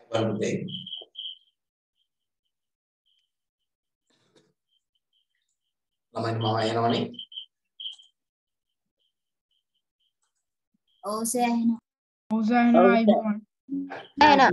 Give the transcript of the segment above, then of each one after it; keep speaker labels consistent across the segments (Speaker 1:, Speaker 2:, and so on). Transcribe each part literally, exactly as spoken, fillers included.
Speaker 1: වලුතේ ළමයි මම එනවනේ
Speaker 2: ඔව් සර් එනවා
Speaker 3: ඔව් සර් එනවා අයිබෝන්
Speaker 2: එනවා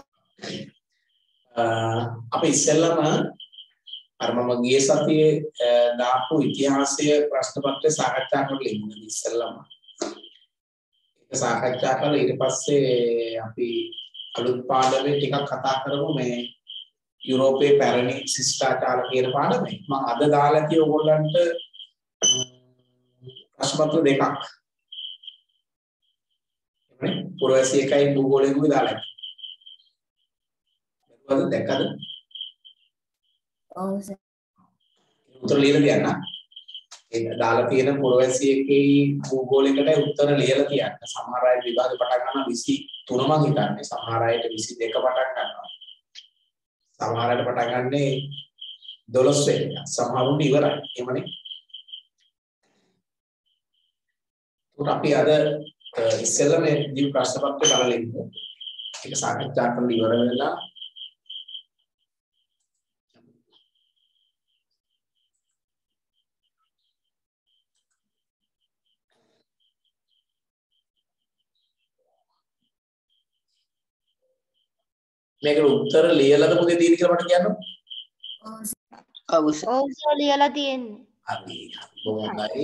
Speaker 1: අපි ඉස්සෙල්ලම අර මම ගියේ සතියේ දාපු ඉතිහාසය ප්‍රශ්න පත්‍රය සාකච්ඡා කරලා ඉන්නේ ඉස්සෙල්ලම ඒක සාකච්ඡා කරලා ඊට පස්සේ අපි අලුත් පාඩමේ ටිකක් කතා කරමු මේ යුරෝපයේ පැරණි ශිෂ්ටාචාර කියන පාඩමේ මම අද දාලා තියෙ ඕගොල්ලන්ට ප්‍රශ්න පත්‍ර දෙකක් නේ පුරවැසි එකයි භූගෝලයකුයි දාලා මොකද දැක්කද
Speaker 2: ඔව් සර්
Speaker 1: උත්තර ලියලා තියන්න ඒක දාලා තියෙන පුරවැසි එකේ භූගෝලයකට උත්තර ලියලා තියන්න සමහර අය විභාගෙ පටන් ගන්නවා විසි තුන මං හිතන්නේ සමහර අයට විසි දෙක පටන් ගන්නවා සමහර අයට පටන් ගන්නේ දොළොස් වෙනිදා සමහරුන්ට ඉවරයි එහෙමනේ උට අපි අද ඉස්සෙල්ලා මේ දී ප්‍රශ්න පත්‍රය බලලා ඉමු ඒක සාකච්ඡා කරලා ඉවර වෙලා මේකට උත්තර ලියලාද මොකද තියෙන්නේ කියලා මට කියන්න.
Speaker 2: ඔව් සර් ඔව් සර් ලියලා තියෙන්නේ.
Speaker 1: හරි. බොහොම හොඳයි.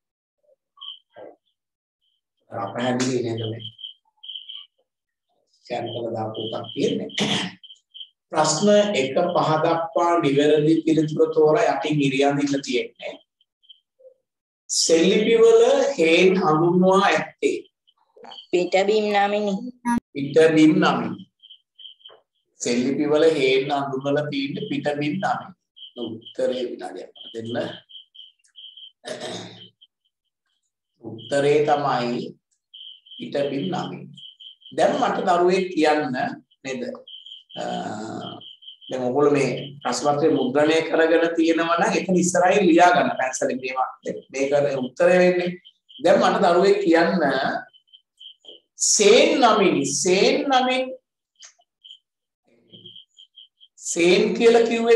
Speaker 1: අපහැදිලි නේද මේ? ස්කෑන් කරලා දාපු එකක් තියෙන්නේ. ප්‍රශ්න එක පහ දක්වා නිවැරදි පිළිතුර තෝරා යටින් ඉරියන්දින්න තියෙන්නේ. සෙල්ලිපිවල හේන් හඳුන්වා ඇත්තේ
Speaker 4: පිටබිම් නමිනි.
Speaker 1: පිටබිම් නමිනි. සෙල්ලිපි වල හේන් හඳුන්වලා තියෙන්නේ පිටබිම් නමින්. උත්තරේ විනාඩියක් දෙන්න. උත්තරේ තමයි පිටබිම් නමින්. දැන් මට දරුවෙක් කියන්න නේද? දැන් ඔයගොල්ලෝ මේ ප්‍රශ්න පත්‍රය මුද්‍රණය කරගෙන තියෙනවා නම් එතන ඉස්සරහින් ලියා ගන්න පැන්සලෙන් මේවා මේක උත්තරේ වෙන්නේ. දැන් මට දරුවෙක් කියන්න සේන් නමිනි සේන් නමින් සේන් කියලා කිව්වේ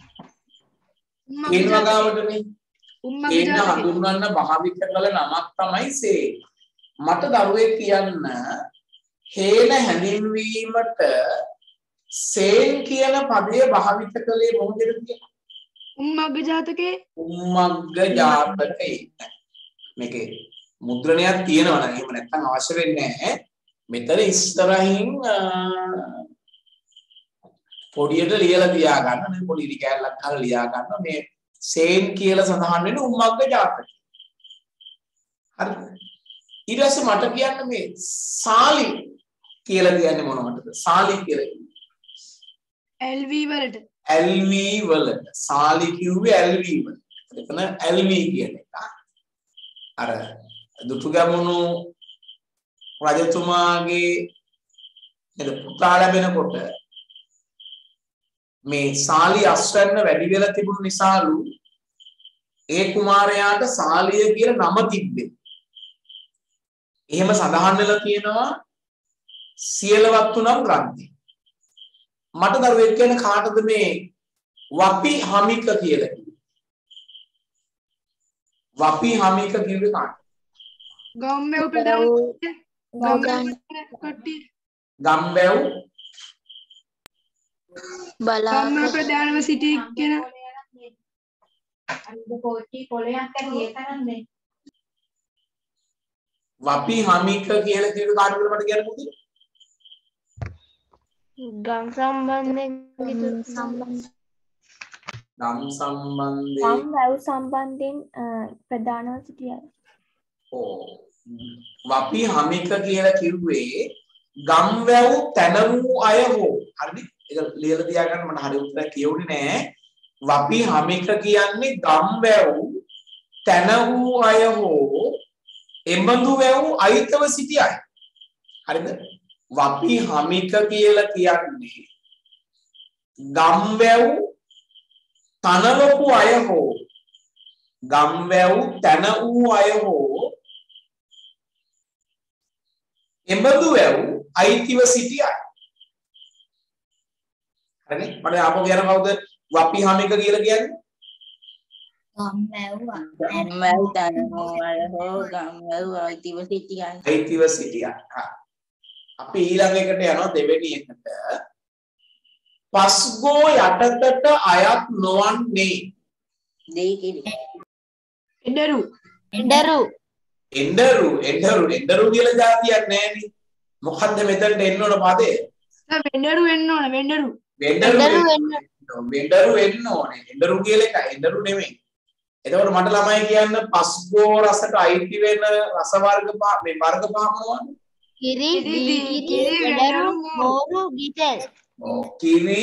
Speaker 1: හේන් වගාවටනේ හේන හඳුන්වන්න භාවිත කළ නමක් තමයි සේන් මට දරුවෙක් කියන්න හේන හැඳින්වීමට සේන් කියන පදය භාවිත කළේ මොකද කියලා
Speaker 3: උම්මග්ග ජාතකේ
Speaker 1: උම්මග්ග ජාතකේ මේකේ මුද්‍රණයක් තියෙනවා නම් එහෙම නැත්නම් අවශ්‍ය වෙන්නේ නැහැ මෙතන ඉස්සරහින් පොඩියට ලියලා තියා ගන්න නේ පොඩි ඉරි කැලලක් අහලා ලියා ගන්න මේ සේන් කියලා සඳහන් වෙන උම්මග්ග ජාතකය. හරිද? ඊට පස්සේ මට කියන්න මේ සාලි කියලා කියන්නේ මොනවටද? සාලි කියලා කියන්නේ
Speaker 3: එල් වී වලට.
Speaker 1: එල් වී වලට. සාලි කිව්වේ එල් වී වලට. එතන එල් වී කියන එක. අර දුටුගැමුණු රජතුමාගේ නේද පුතා ලැබෙනකොට මේ සාලි අස්වැන්න වැඩි වෙලා තිබුණු නිසාලු ඒ කුමාරයාට සාලිය කියලා නම තිබ්බේ. එහෙම සඳහන් වෙලා තියෙනවා සියලවත්තු නම් ග්‍රන්ථේ. මට දරුවෙක් කියන කාටද මේ වපි හමික කියලා කිව්වේ? වපි හමික කිව්වේ කාටද?
Speaker 3: ගම්බැව් ප්‍රධාන කට්ටිය.
Speaker 1: ගම්බැව්
Speaker 3: බලන්න ප්‍රධානම සිටි කෙනා
Speaker 1: වපි හමික කියලා කියන කාටද මට කියන්න පුළුවන්ද?
Speaker 2: ගම් සම්බන්ධයෙන් සම්බන්ධ
Speaker 1: ගම් සම්බන්ධයෙන්
Speaker 2: ගම් වැව් සම්බන්ධයෙන් ප්‍රධානව සිටියා.
Speaker 1: ඔව් වපි හමික කියලා කිව්වේ ගම් වැව් තැන වූ අය හෝ හරිද? ඒක ලියලා තියාගන්න මට හරි උත්තරයක් කියවුනේ නෑ. වපි හමික කියන්නේ ගම් වැව් තැන වූ අය හෝ එම්බඳු වැව් අයිතව සිටි අය. හරිද? වපි හමික කියලා කියන්නේ ගම් වැව් තනවපු අය හෝ ගම් වැව් තැන වූ අය හෝ එම්බඳු වැව් අයිතිව සිටි අය. හරිනේ මට ආපහු කියන කවුද වපි හමික කියලා කියන්නේ
Speaker 4: ගම්මැව් තනමෝ අරහෝ ගම්මැව් අයිතිව සිටියන්
Speaker 1: අයිතිව සිටියන් අපි ඊළඟ එකට යනවා දෙවෙනි එකට පස්ගෝ යටතට අයත් නොවන්නේ
Speaker 4: දෙයිකිරි
Speaker 3: එඬරු
Speaker 2: එඬරු
Speaker 1: එඬරු එඬරු එඬරු කියලා જાතියක් නැහැ නේ මොකද්ද මෙතනට එන්න ඕන පදේ
Speaker 3: වෙඬරු වෙන්න ඕන වෙඬරු
Speaker 1: වෙඬරු වෙඬරු වෙන්න ඕනේ එඬරු කියලා එක එඬරු නෙමෙයි එතකොට මට ළමයි කියන්න පස්ගෝ රසට අයිති වෙන රස වර්ග පහ මේ වර්ග පහ මොනවද
Speaker 2: කිරි දීකිරි එඬරු මෝරු ගිතෙල්
Speaker 1: ඔව් කිරි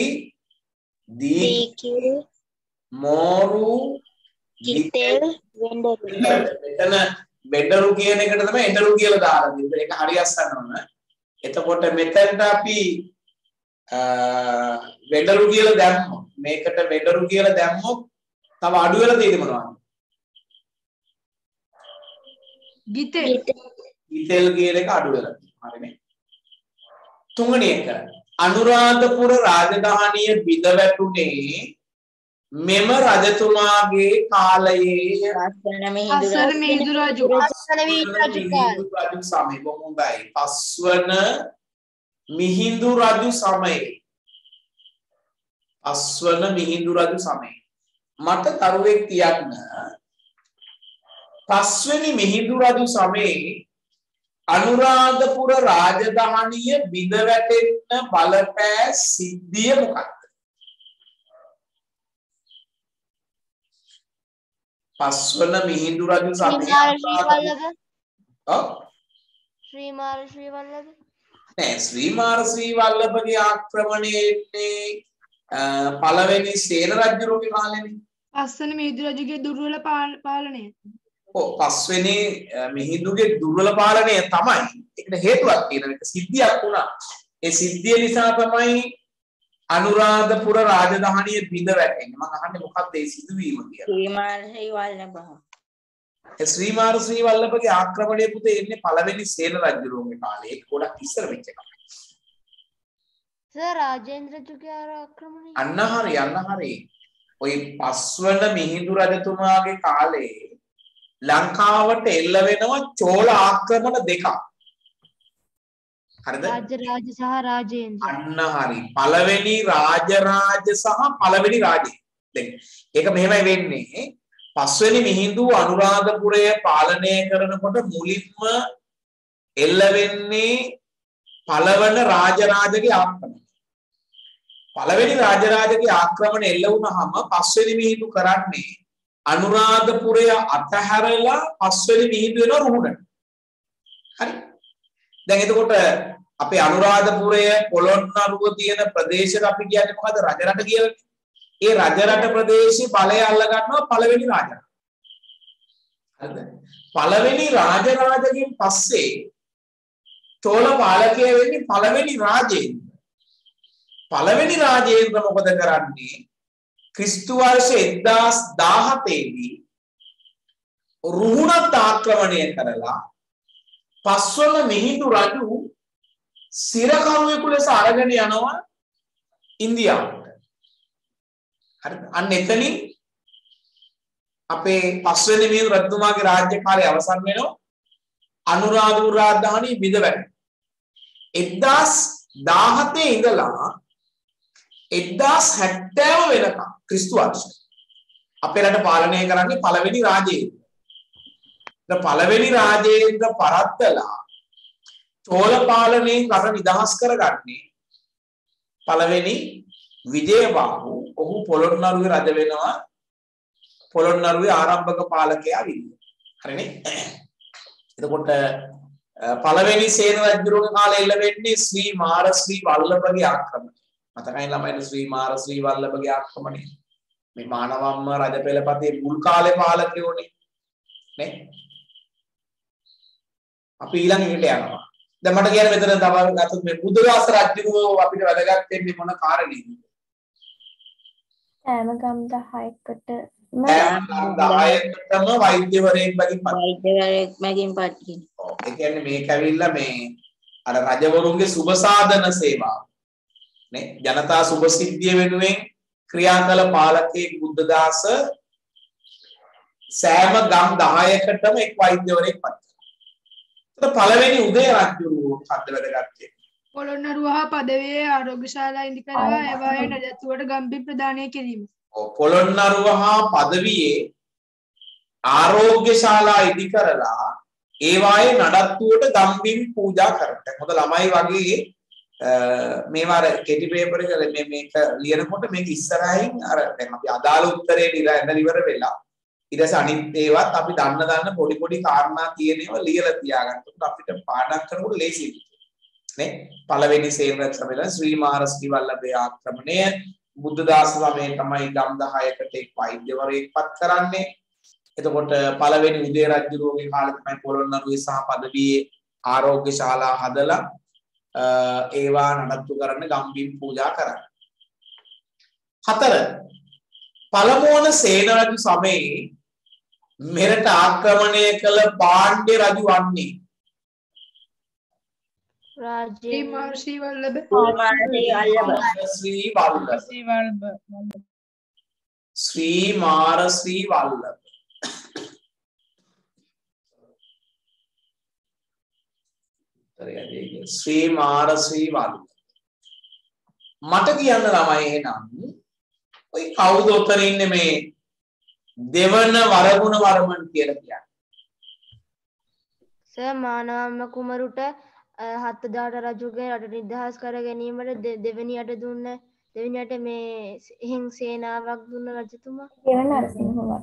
Speaker 1: දී මෝරු
Speaker 2: ගිතෙල් වෙඬරු
Speaker 1: මෙතන වෙඬරු කියන එකට තමයි එඬරු කියලා දාලා දෙන්නේ. ඒක හරි අස්සන්න ඕන. එතකොට මෙතනට අපි වෙඬරු කියලා දැම්මොත් මේකට වෙඬරු කියලා දැම්මොත් තව අඩු වෙලා තියෙන්නේ මොනවද?
Speaker 3: ගිතෙල්
Speaker 1: ගිතෙල් කියන එක අඩු වෙලා තියෙනවා. හරිනේ. තුන්වෙනි එක අනුරාධපුර රාජධානිය බිඳ වැටුනේ මෙම රජතුමාගේ කාලයේ
Speaker 4: අස්සන
Speaker 3: අස්සන මිහිඳු රජු
Speaker 2: අස්සන මිහිඳු රජු කාලේ
Speaker 1: සමය බොමුදයි පස්වන මිහිඳු රජු සමයේ පස්වන මිහිඳු රජු සමයේ මට තරුවෙක් කියන්න පස්වෙනි මිහිඳු රජු සමයේ අනුරාධපුර රාජධානිය බිඳ වැටෙන්න බලපෑ සිද්ධිය මොකක්ද පස්වන මිහිඳු රජු සමයේ ඔව්
Speaker 2: ශ්‍රීමාර ශ්‍රී වල්ලභ
Speaker 1: නෑ ශ්‍රීමාර ශ්‍රී වල්ලභගේ ආක්‍රමණයේදී පළවෙනි සේන රජුගේ කාලෙනේ
Speaker 3: පස්වෙනි මිහිඳු රජුගේ දුර්වල පාලනය
Speaker 1: ඔව් පස්වෙනි මිහිඳුගේ දුර්වල පාලනය තමයි ඒකට හේතුවක් තියෙනවා ඒක සිද්ධියක් වුණා ඒ සිද්ධිය නිසා තමයි අනුරාධපුර රාජධානිය බිඳ වැටෙන්නේ මම අහන්නේ මොකක්ද ඒ සිදුවීම කියලා
Speaker 4: ශ්‍රීමාර ශ්‍රී වල්ලභ
Speaker 1: ඒ ශ්‍රීමාර ශ්‍රී වල්ලභගේ ආක්‍රමණය පුතේ එන්නේ පළවෙනි සේන රජුගේ කාලේ ඒක ගොඩක් ඉස්සර වෙච්ච එකක්
Speaker 2: සර් රාජේන්ද්‍ර රජුගේ ආක්‍රමණය
Speaker 1: අන්න හරි අන්න හරි ඔය පස්වන මිහිඳු රජතුමාගේ කාලේ ලංකාවට එල්ල වෙනවා චෝල ආක්‍රමණ දෙකක් හරිද
Speaker 2: රාජරාජ සහ රාජේන්ද්‍ර
Speaker 1: අන්න හරි පළවෙනි රාජරාජ සහ පළවෙනි රාජේ දැන් ඒක මෙහෙමයි වෙන්නේ පස්වෙනි මිහිඳු අනුරාධපුරය පාලනය කරනකොට මුලින්ම එල්ල වෙන්නේ පළවන රාජරාජගේ ආක්‍රමණය පළවෙනි රාජරාජගේ ආක්‍රමණය එල්ල වුණාම පස්වෙනි මිහිඳු කරන්නේ අනුරාධපුරය අතහැරලා පස්වෙනි මිහිඳු වෙන රුහුණට හරි දැන් එතකොට අපේ අනුරාධපුරය පොළොන්නරුව තියෙන ප්‍රදේශයට අපි කියන්නේ මොකද්ද රජරට කියලා. ඒ රජරට ප්‍රදේශේ බලය අල්ල ගන්නවා පළවෙනි රාජරාජ. හරිද? පළවෙනි රාජරාජගෙන් පස්සේ චෝල පාලකයා වෙන්නේ පළවෙනි රාජේන්ද්‍ර. පළවෙනි රාජේන්ද්‍ර මොකද කරන්නේ? ක්‍රිස්තු වර්ෂ එක්දාස් දාහතේ දී රුහුණත් ආක්‍රමණය කරලා පස්වන මිහිඳු රජු සිරකරුවෙකු ලෙස අරගෙන යනවා ඉන්දියාවට. හරිද? අන්න එතනින් අපේ පස්වෙනි මිහිඳු රජතුමාගේ රාජ්‍ය කාලය අවසන් වෙනවා. අනුරාධපුර රාජධානිය බිඳ වැටෙනවා. එක්දාස් දාහතේ ඉඳලා එක්දාස් හැත්තෑව වෙනකම් ක්‍රිස්තු වර්ෂය අපේ රට පාලනය කරන්නේ පළවෙනි රාජේන්ද්‍ර. පළවෙනි රාජේන්ද්‍ර පරද්දලා චෝල පාලනයෙන් රට නිදහස් කරගන්නේ පළවෙනි විජයබාහු ඔහු පොළොන්නරුවේ රජ වෙනවා පොළොන්නරුවේ ආරම්භක පාලකයා විදිහට. හරිනේ? එතකොට පළවෙනි සේන රජුගේ කාලේ එල්ල වෙන්නේ ශ්‍රී මාර ශ්‍රී වල්ලභගේ ආක්‍රමණය. මතකයි ළමයින් ශ්‍රී මාර ශ්‍රී වල්ලභගේ ආක්‍රමණය. මේ මානවම්ම රජපෙළපතේ මුල් කාලේ පාලකයෝනේ. නේ? අපි ඊළඟ එකට යනවා. දැන් මට කියන්න මෙතන තව අතත් මේ බුද්ධදාස රජුව අපිට වැදගත් වෙන්නේ මොන කාරණේද?
Speaker 5: සෑම ගම් දහයකට
Speaker 1: දහයකටම වෛද්‍යවරයෙක් බගින් පත්.
Speaker 4: වෛද්‍යවරයෙක් මගින් පත් කියනවා.
Speaker 1: ඔව් ඒ කියන්නේ මේක ඇවිල්ලා මේ අර රජවරුන්ගේ සුබ සාධන සේවාව. නේ ජනතා සුභසිද්ධිය වෙනුවෙන් ක්‍රියා කළ පාලකයෙක් බුද්ධදාස සෑම ගම් දහයකටම එක් වෛද්‍යවරයෙක් පත් කළා. පළවෙනි උදේ රජුරු හද වැඩගත්තේ.
Speaker 3: පොළොන්නරුව හා පදවියේ ආරෝග්‍යශාලා ඉදි කරවා ඒවායේ නඩත්තුවට ගම්බිම් ප්‍රදානය කිරීම.
Speaker 1: ඔව් පොළොන්නරුව හා පදවියේ ආරෝග්‍යශාලා ඉදි කරලා ඒවායේ නඩත්තුවට ගම්බිම් පූජා කරනවා. මොකද ළමයි වගේ මේවා කෙටි පේපර් එක මේ මේක ලියනකොට මේක ඉස්සරහින් අර දැන් අපි අදාළ උත්තරේ ඉඳලා ඉවර වෙලා ඊට පස්සේ අනිත් ඒවත් අපි දන්න දන්න පොඩි පොඩි කාරණා තියෙන ඒවා ලියලා තියාගන්නකොට අපිට පාඩම් කරනකොට ලේසියි නේ. පළවෙනි සේවක සමයල ශ්‍රී මාරස්ති වල්ලභේ ආක්‍රමණය බුද්ධදාස සමයේ තමයි ගම් දහයකට එක් වෛද්‍යවරයෙක් පත් කරන්නේ. එතකොට පළවෙනි උදේ රජුගේ කාලේ තමයි පොළොන්නරුවේ සහ පදවියේ ආරෝග්‍යශාලා හදලා ඒවා නඩත්තු කරන්න ගම්බිම් පූජා කරන්නේ. හතර පළමුවන සේන රජු සමයේ මෙරට ආක්‍රමණය කළ පාණ්ඩ්‍ය රජු වන්නේ
Speaker 3: ශ්‍රී මාර්ශ්‍රී වල්ලභ
Speaker 1: ශ්‍රී වල්ලභ ශ්‍රී මාරශ්‍රී වල්ලභ ශ්‍රී මාරශ්‍රී වල්ලභ. මට කියන්න ළමයි එහෙනම් ඔය කවුද උතර ඉන්නේ මේ දෙවන වරගුණ වර්මන් කියලා කියන්නේ?
Speaker 2: සර් මානවම්ම කුමරුට හත්දාට රජුගේ රට නිදහස් කර ගැනීමට දෙවෙනි අට දුන්න දෙවෙනියට මේ එහෙන් සේනාවක් දුන්න රජතුමා.
Speaker 5: දෙවන නරසිංහවර්ම.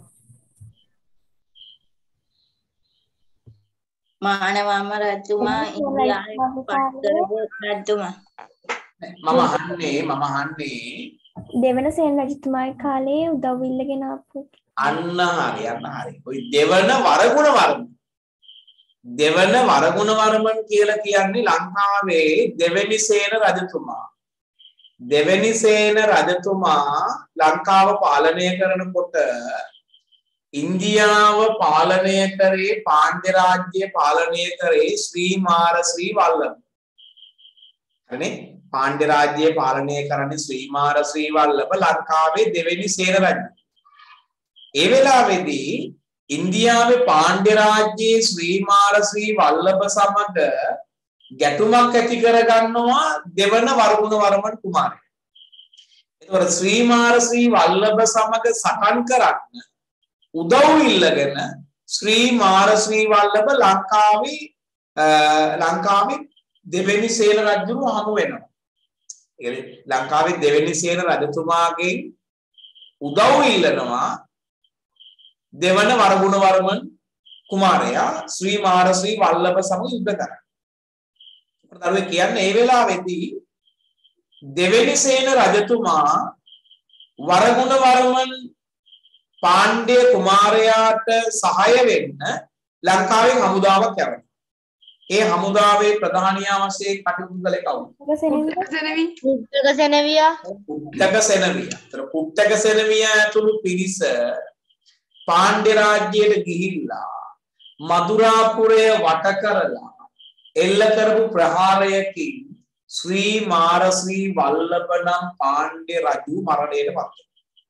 Speaker 4: මානවම්ම රජතුමා ඉන්දියාවේ පත් කරපු රජතුමා.
Speaker 1: මම අහන්නේ මම අහන්නේ
Speaker 5: දෙවන සේන රජතුමාගේ කාලේ උදව් ඉල්ලගෙන ආපු
Speaker 1: අන්න හරි අන්න හරි. ওই දෙවන වරගුණ වර්මන් දෙවන වරගුණ වර්මන් කියලා කියන්නේ ලංකාවේ දෙවෙනි සේන රජතුමා. දෙවෙනි සේන රජතුමා ලංකාව පාලනය කරනකොට ඉන්දියාව පාලනය කරේ පාණ්ඩ්‍ය රාජ්‍ය පාලනය කරේ ශ්‍රී මාරශ්‍රී වල්ලභ. හරිනේ? පාණ්ඩ්‍ය රාජ්‍ය පාලනය කරන්නේ ශ්‍රී මාරශ්‍රී වල්ලභ ලංකාවේ දෙවෙනි සේන රජු. ඒ වෙලාවේදී ඉන්දියාවේ පාණ්ඩ්‍ය රාජ්‍යයේ ශ්‍රී මාරශ්‍රී වල්ලභ සමග ගැටුමක් ඇති කරගන්නවා දෙවන වරගුණ වර්මන් කුමාරයා. ඒතකොට ශ්‍රී මාරශ්‍රී වල්ලභ සමග සටන් කරන්න උදව් ඉල්ලගෙන ශ්‍රී මාරශ්‍රී වල්ලභ ලංකාවේ ලංකාවේ දෙවෙනි සේන රජුව හමු වෙනවා. ඒ ලංකාවේ දෙවෙනි සේන රජතුමාගෙන් උදව් ඉල්ලනවා දෙවන වරගුණ වර්මන් කුමාරයා ශ්‍රී මාරශ්‍රී වල්ලභ සමග යුද්ධ කරා. අපිට කියන්නේ ඒ වෙලාවේදී දෙවෙනි සේන රජතුමා වරගුණ වර්මන් පාණ්ඩ්‍ය කුමාරයාට සහාය වෙන්න ලංකාවෙන් හමුදාවක් යවනවා. ඒ හමුදාවේ ප්‍රධානියා වශයෙන් කටයුතු කළේ කවුද?
Speaker 3: පුත්තක සෙනවි.
Speaker 2: පුත්තක සෙනවියා.
Speaker 1: පුත්තක සෙනවියා. ඒතර පුත්තක සෙනවියා ඇතුළු පිරිස පාණ්ඩ්‍ය රාජ්‍යයට ගිහිල්ලා මදුරාපුරය වට කරලා එල්ල කරපු ප්‍රහාරයකින් ශ්‍රී මාරශ්‍රී වල්ලභ නම් පාණ්ඩ්‍ය රජු මරණයට පත් වෙනවා.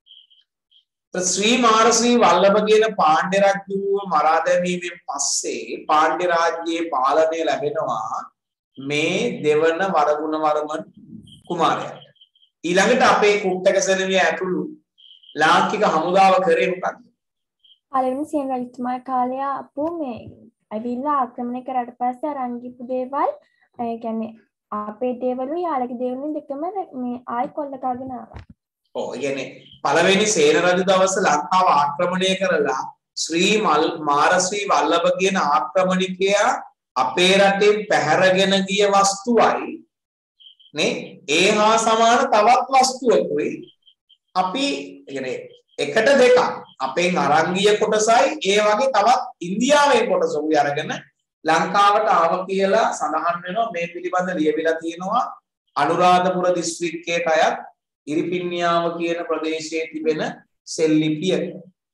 Speaker 1: ශ්‍රී මාරශ්‍රී වල්ලභ කියන පාණ්ඩ්‍ය රජුව මරා දැමීමෙන් පස්සේ පාණ්ඩ්‍ය රාජ්‍යයේ පාලනය ලැබෙනවා මේ දෙවන වරගුණ වර්මන් කුමාරයාට. ඊළඟට අපේ කුට්ටක සෙනවිය ඇතුළු ලාංකික හමුදාව කරේ මොකක්ද?
Speaker 5: පළවෙනි සේන රජතුමාගේ කාලය අපෝ මේ ඇවිල්ලා ආක්‍රමණය කරාට පස්සේ අරන් ගිහපු දේවල් ඒ කියන්නේ අපේ දේවලු යාළගේ දේවලු දෙකම මේ ආයි කොල්ල කාගෙන ආවා.
Speaker 1: ඔව් ඒ කියන්නේ පළවෙනි සේන රජු දවස ලංකාව ආක්‍රමණය කරලා ශ්‍රී මාරශ්‍රී වල්ලභ කියන ආක්‍රමණිකයා අපේ රටේ පැහැරගෙන ගිය වස්තුවයි නේ ඒ හා සමාන තවත් වස්තුවකුයි අපි කියන්නේ එකට දෙකක් අපෙන් අරන් ගිය කොටසයි ඒ වගේ තවත් ඉන්දියාවේ කොටසකුයි අරගෙන ලංකාවට ආව කියලා සඳහන් වෙනවා. මේ පිළිබඳ ලියවිලා තියෙනවා අනුරාධපුර දිස්ත්‍රික්කයට අයත් ඉරිපින්නියාව කියන ප්‍රදේශයේ තිබෙන සෙල්ලිපියක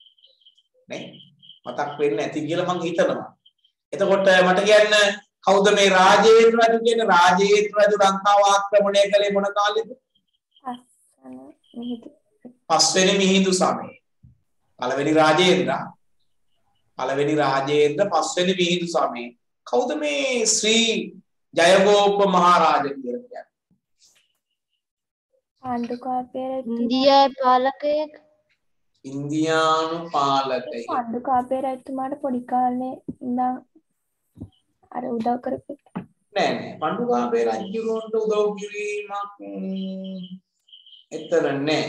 Speaker 1: නේ මතක් වෙන්නේ නැති කියලා මම හිතනවා. එතකොට මට කියන්න කවුද මේ රාජේන්ද්‍ර රජු කියන රාජේන්ද්‍ර රජු ලංකාව ආක්‍රමණය කළේ මොන කාලෙද?
Speaker 5: මිහිඳු
Speaker 1: පස්වෙනි මිහිඳු සමයේ. පළවෙනි රාජේන්ද්‍ර. පළවෙනි රාජේන්ද්‍ර පස්වෙනි මිහිඳු සමයේ. කවුද මේ ශ්‍රී ජයගෝප මහරජා කියලා කියන්නේ?
Speaker 5: පාණ්ඩුකාභය
Speaker 2: ඉන්දියාවේ පාලකයෙක්.
Speaker 1: ඉන්දියානු පාලකයෙක්.
Speaker 5: පාණ්ඩුකාභය රජතුමාට පොඩි කාලේ ඉඳන් අර උදව් කරපු
Speaker 1: නෑ නෑ පාණ්ඩුකාභය රජුන්ට උදව් කිරීමක් එතන නෑ.